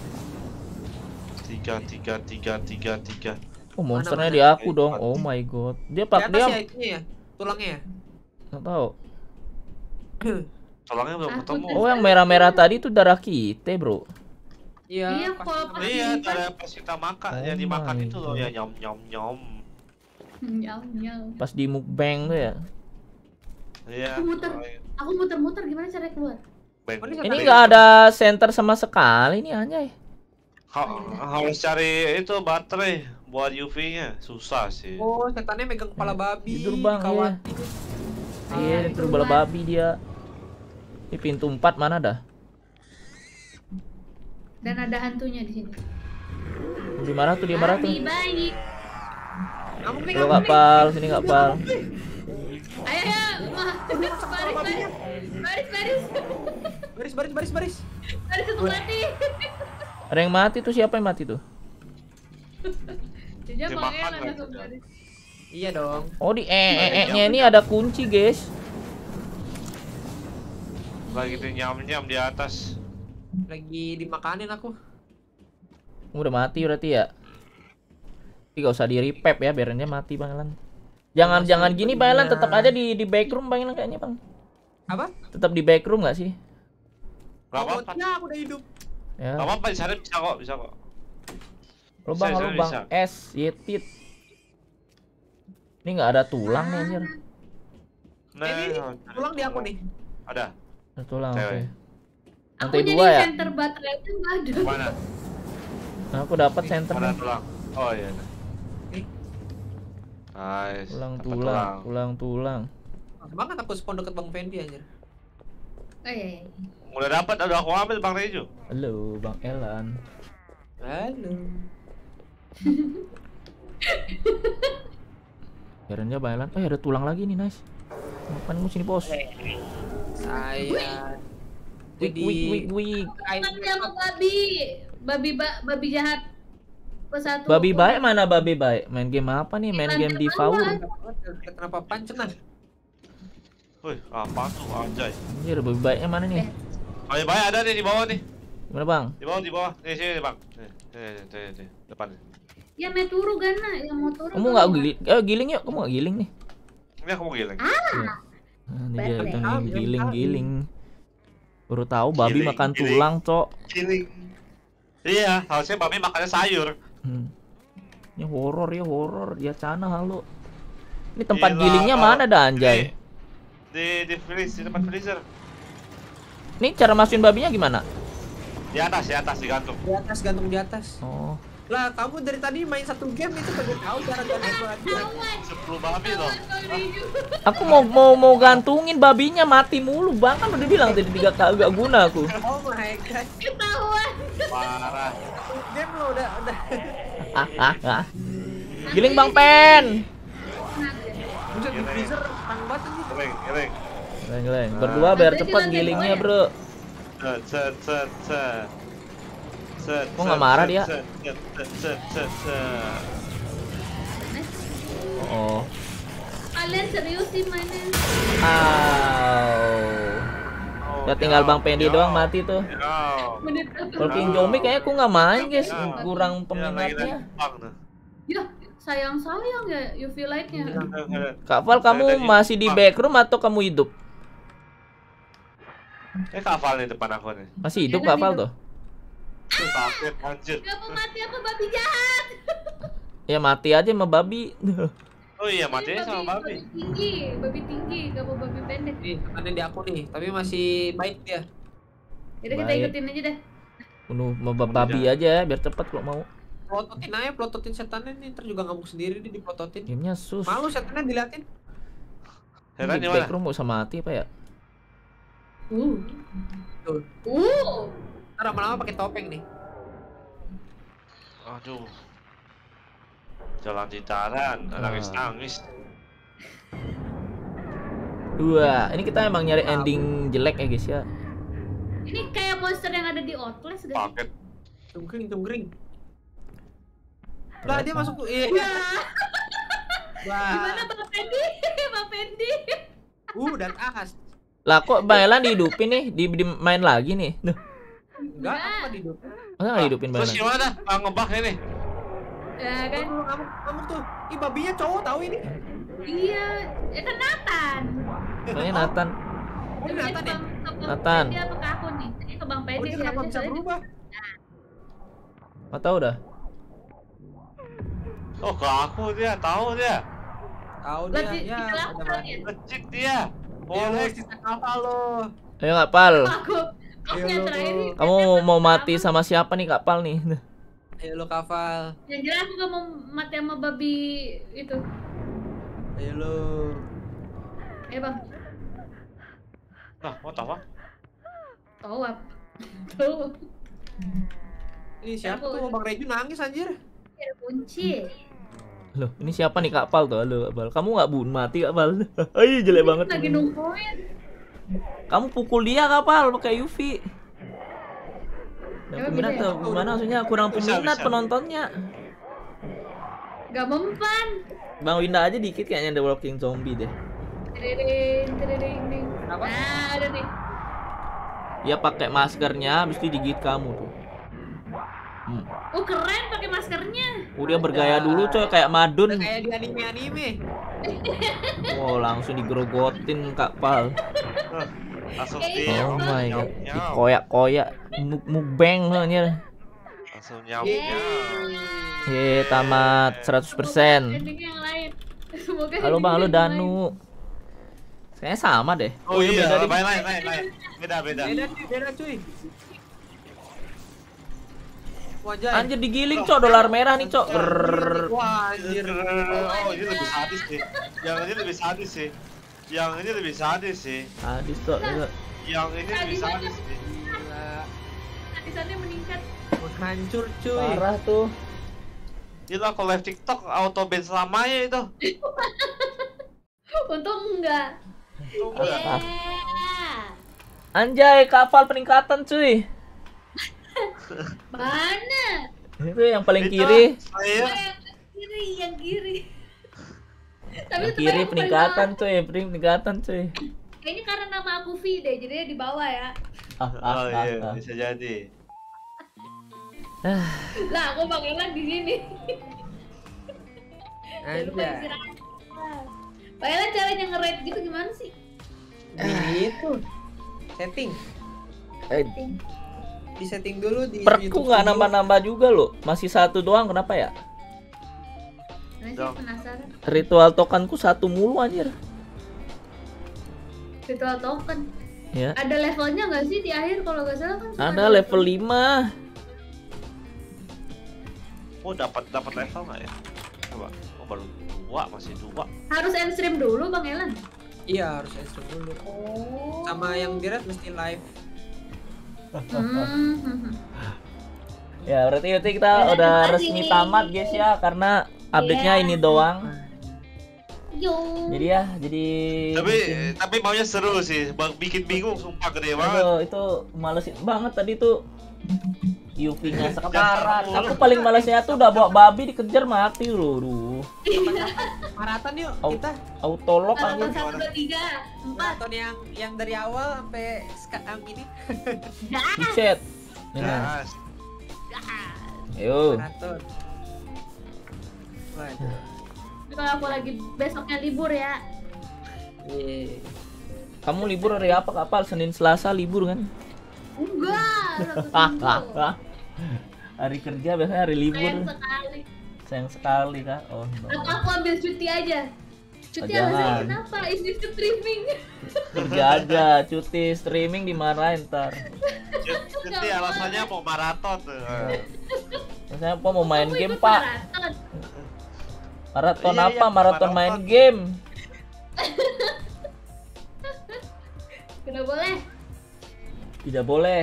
3. Oh, monsternya Mana? di aku dong. Oh my god. Dia Di pak atas dia ya itunya ya, tulangnya ya. nggak tahu. Tulangnya belum Aku ketemu. Oh, yang merah-merah tadi itu darah kita, bro. Iya, pasti kalau sama. pas- Iya, dari pas kita makan, Oh yang dimakan my itu loh God. ya nyom nyom nyom. nyau. Pas di mukbang tuh ya. Iya. Aku muter-muter gimana caranya keluar? Bang. Oh, ini Ini Tapi- nggak ada center sama sekali nih anjay. Harus cari itu baterai. buat UV-nya susah sih. Oh, setannya megang kepala babi. Tidur, Bang, khawatir. Iya, ini terus bola babi dia. Ini pintu 4 mana dah? Dan ada hantunya di sini. Dia marah tuh, dia marah tuh. Babi baik. Ngamuk nih, Lo ngamuk nih. kapal, sini kapal. Ayo ya, mah. Baris, baris. Baris. Baris satu mati. Ada yang mati tuh, siapa yang mati tuh? Dia Dimakan pangeran lagi langsung udah. baris. Iya dong. Oh, di nya ini ada kunci, guys. Lagi tuh nyam-nyam di atas. Lagi dimakanin aku. Udah mati berarti ya. Tapi gak usah di revive ya, biarin dia mati Bang Elan. Jangan gini Bang Elan, tetap aja di backroom Bang Elan kayaknya Bang. Apa? Tetap di backroom nggak sih? Gak apa-apa. Ya, aku udah hidup. Ya. Gak apa-apa, di sana bisa kok. Lubang, Bisa, lubang bisa. es, yetit. Ini nggak ada tulang nih anjir. Nah, Ini tulang di aku nih. ada. Ada tulang, oke. Cewek. Aku Lantai jadi 2 ya? center baterainya nggak ada. Mana? Nah, aku dapat center Mana nih. tulang? Oh iya. Nih. Nice. Tulang. Pas banget aku spawn deket Bang Fendi anjir. Oh iya. Udah dapat, udah aku ambil Bang Rejo. Halo Bang Elan. Halo. Biarin aja Bang Elan. Oh, ada tulang lagi nih, nice. Ngapain mu sini, Bos? Saya jadi Wik. Mati sama babi jahat. Pesatu. Babi baik mana babi baik? Main game apa nih? Main game Devour. Kenapa pancen nah? Wih, apa tuh anjay. Anjir, babi baiknya mana nih? Ayo baik ada nih di bawah nih. Gimana Bang? Di bawah. Nih sini Bang. Nih, depan. Ya mau turu Gana, yang mau turu. Kamu nggak giling? Giling yuk, kamu nggak giling nih? Ini aku mau giling. Ini dia Betul. tuh nih giling. Baru tahu babi Giling, makan giling. tulang, Cok. Giling. Iya, harusnya babi makannya sayur. Ini horor ya, dia cana halo. Ini tempat Gila, gilingnya kalau- mana dah anjay? Di freeze, di depan freezer. Nih cara masukin babinya gimana? Di atas digantung. Di atas, gantung di atas. Oh, Lah, kamu dari tadi main satu game itu kagak tahu cara gantung babi. 10 babi loh. aku mau gantungin babinya mati mulu Bang, kan udah bilang tadi 3 kagak guna aku. Oh my god. Ketahuan. Parah. Game lo udah. Giling Bang Pen. Bisa di freezer tang banget anjir. Giling. Giling. Berdua biar cepet gilingnya, Bro. Set. Kok nggak marah dia? Set. Oh. Kalian serius sih mainnya? Ya tinggal Bang Pendi doang mati tuh. Menit apa? Kalau King Zombie kayaknya aku nggak main guys, kurang peminatnya. Ya, sayang ya UV lightnya. Kak Val, kamu masih di backroom atau kamu hidup? Kafal nih depan aku nih. Masih hidup Kak Val tuh? Sakit anjir. Gak mau mati apa babi jahat? Ya mati aja sama babi. Oh iya, matinya sama babi. Babi tinggi, gak mau babi pendek. Nih, tekanan di aku nih, tapi masih baik dia. Jadi kita Baik. ikutin aja deh. Bunuh sama babi aja biar cepet kalau mau. Plototin setannya nih, ntar juga ngamuk sendiri dia diplototin. Gamenya sus. Malu setannya diliatin. Heran Di di mana? backroom gak usah mati apa ya? Tuh. Ntar lama-lama pakai topeng nih. Aduh. Jalan citaran, nangis. Wah, ini kita emang nyari ending jelek ya guys ya. Ini kayak monster yang ada di Outlast gak sih? Paket. Tungkring. Lah dia masuk. Iya. Gimana Wah. Bang Pendi? Bang Pendi. Dan as. Lah kok Bang Elan dihidupin nih, di main lagi nih. Duh, Enggak, apa di hidup. masa nggak dihidupin Bang Terus Elan? gimana? Ngebak ini. Ya kan? Ngamuk tuh. Ih, babinya cowok tahu ini. Iya, ya kan Nathan. Soalnya Nathan. Oh, ini Nathan ya? Nathan. Dia apa ke aku nih? Ini ke Bang Oh, Pendi dia sih kenapa harusnya bisa soalnya. berubah? Nggak tahu dah. Oh, ke aku dia, tahu dia. Tahu Lah, dia. di Ya, aku ada kali ya? Ngecit dia. Boleh sisa kapal lo. Ayo Kak Pal. Aku yang terakhir nih. Kamu mau mati sama siapa nih Kak Pal nih? Duh. Ayo lo Kafal. Yang jelas aku gak mau mati sama babi itu. Ayo lo. Bang. Nah, mau tahu apa? Tahu apa? Tuh. Ini siapa tuh Bang Reju nangis anjir. Ada kunci. Loh, ini siapa nih Kak Pal tuh? Halo, Kak Pal. Kamu nggak mati Kak Pal? Ay, jelek banget. Lagi nungguin. Kamu pukul dia Kak Pal pakai UV. Dan Emang peminat beda ya? tuh gimana maksudnya kurang Bisa, peminat bisa. penontonnya. Gak mempan. Bang Winda aja dikit kayaknya The Walking Zombie deh. Tering. Apa? Nah, ada nih. Dia pakai maskernya habis itu digigit kamu tuh. Oh, keren pakai maskernya. Dia bergaya dulu coy kayak madun. Udah kayak di anime-anime. Oh, langsung digerogotin Kak Pal. Langsung Kayak di Oh my god. nyau. Dikoyak-koyak mukbang loh anjir. Langsung nyau. Ye, tamat 100%. Ending yang lain. Semoga Halo Bang, halo ending yang lain. Danu. Kayaknya sama deh. Oh iya, beda deh. lain. Beda. Beda cuy. Wajah. Anjir digiling cok, dolar merah nih cok. Grrrr. Wah anjir. Oh, ini lebih sadis sih. Yang ini lebih sadis sih. Hadis cok. Yang ini lebih sadis sih. Gila. Tulisannya meningkat. Menghancur cuy. Parah tuh. Gila kalau live TikTok auto ban selamanya itu. Untung enggak. Tuh, enggak. Yeah. Anjay, kapal peningkatan cuy. Mana? Itu yang paling Itu, kiri. Saya Yang kiri. Tapi Yang tetep kiri aja aku peningkatan cuy, peningkatan cuy. paling bawah. Kayaknya karena nama aku V deh, jadinya di bawah ya. Oh iya, bisa jadi. Lah, aku bakalan di sini. Jangan lupa Anjay. istirahat. Bakalan caranya nge-rate gitu gimana sih? Itu. Setting. Di setting dulu di Perku YouTube nggak Studio. nambah-nambah juga loh. Masih satu doang, kenapa ya? Nah, sih Dong. penasaran. Ritual tokenku satu mulu anjir. Ritual token. Ya. Ada levelnya nggak sih di akhir kalau nggak salah kan? cuma Ada level 5. Oh, dapat level nggak ya? Coba. Oh, baru 2, masih 2. Harus end stream dulu Bang Elan. Iya harus extra dulu. Oh. Sama yang direct mesti live. Ya, berarti kita Ya, udah terima resmi kasih. tamat guys ya karena update-nya Iya. ini doang. Yo. Jadi ya, jadi Tapi maunya seru sih. Bikin bingung sumpah gede banget. Aduh, itu malesin banget tadi tuh. UV-nya Jangan sekarat. terlalu. Aku paling malesnya tuh udah bawa babi dikejar mati loh. Duh. Maraton yuk Au- kita. Autolog Maraton aja. 1, 2, 3, 4. Maraton yang dari awal sampai sekarang ini. Buset. Ini. Nah, Ayo. Maraton. Waduh. Tapi kalau aku lagi besoknya libur ya. Iya. Kamu libur hari apa Kapal? Senin Selasa libur kan? Enggak. Sabtu Minggu. Hari kerja biasanya hari libur. Sayang sekali. Sayang sekali Kak. Oh, no. Atau aku ambil cuti aja. Cuti Oh, alasannya jangan. kenapa? Istri streaming. Kerja aja, cuti streaming dimarahin ntar. Jadi alasannya mau maraton tuh. Misalnya apa mau main Kamu game ikut Pak? maraton. Maraton Iya, apa? iya, Maraton main maraton. game. Tidak boleh. Tidak boleh.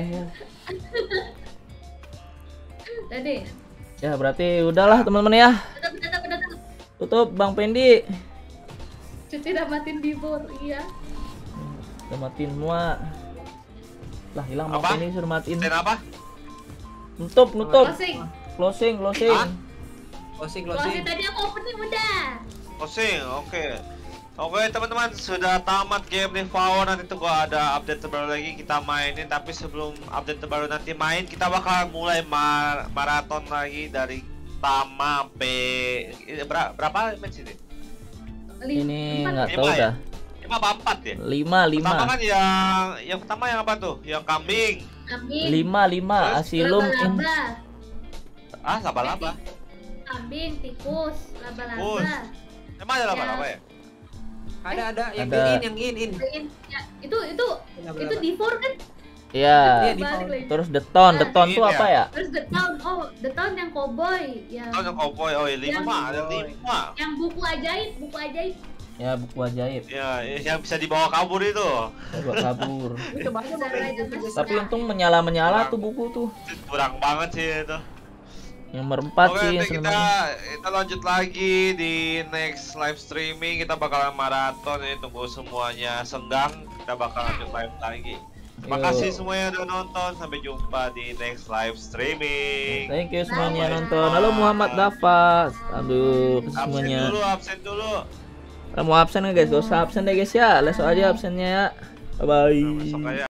Tadi. Ya berarti udahlah teman-teman ya. Tetap. Tutup Bang Pendi. Cuti dapatkan libur, iya. Udah matiin semua. Lah hilang Bang Apa? Pendi suruh matiin. Dan apa? Nutup. Closing. Closing. Hah? Closing. Closing tadi aku opening udah. Closing, oke. Oke teman-teman, sudah tamat game Devour. Nanti tuh gua ada update terbaru lagi kita mainin. Tapi sebelum update terbaru nanti main, kita bakal mulai maraton lagi dari Tama sampai berapa match ini? Ini Empat. nggak tahu Lima ya? dah. 5 apa 4 ya? 5. Pertama kan yang pertama yang apa tuh? Yang kambing. Kambing. 5 Asilum Laba-laba. Ah, laba-laba. Kambing, tikus, Tikus. laba-laba. Emang ada laba-laba ya? Ada yang Ada. in. Ya, itu Laba-laba. D4 kan? Iya. Iya, di Balik Faun. lagi. Terus Deton tuh Iya. apa ya? Terus The Town, oh The Town yang cowboy, Tahun yang cowboy, oh ya 5, ada 5. yang buku ajaib, Ya buku ajaib. Ya, yang bisa dibawa kabur itu. Coba kabur. Coba aja Bang Fendi. Tapi untung menyala tuh buku tuh. Kurang banget sih itu. Nomor 4 Oke, sih yang nanti sebenarnya. kita lanjut lagi di next live streaming. Kita bakalan maraton ini, tunggu semuanya senggang. Kita bakal lanjut live lagi. Terima Yo. kasih semuanya udah nonton. Sampai jumpa di next live streaming. Thank you semuanya nonton. Halo Muhammad Dafas. Aduh, semuanya. Absen dulu. Mau absen nggak guys? Gak usah absen deh guys ya. Besok aja absennya ya. Bye bye. Besok aja.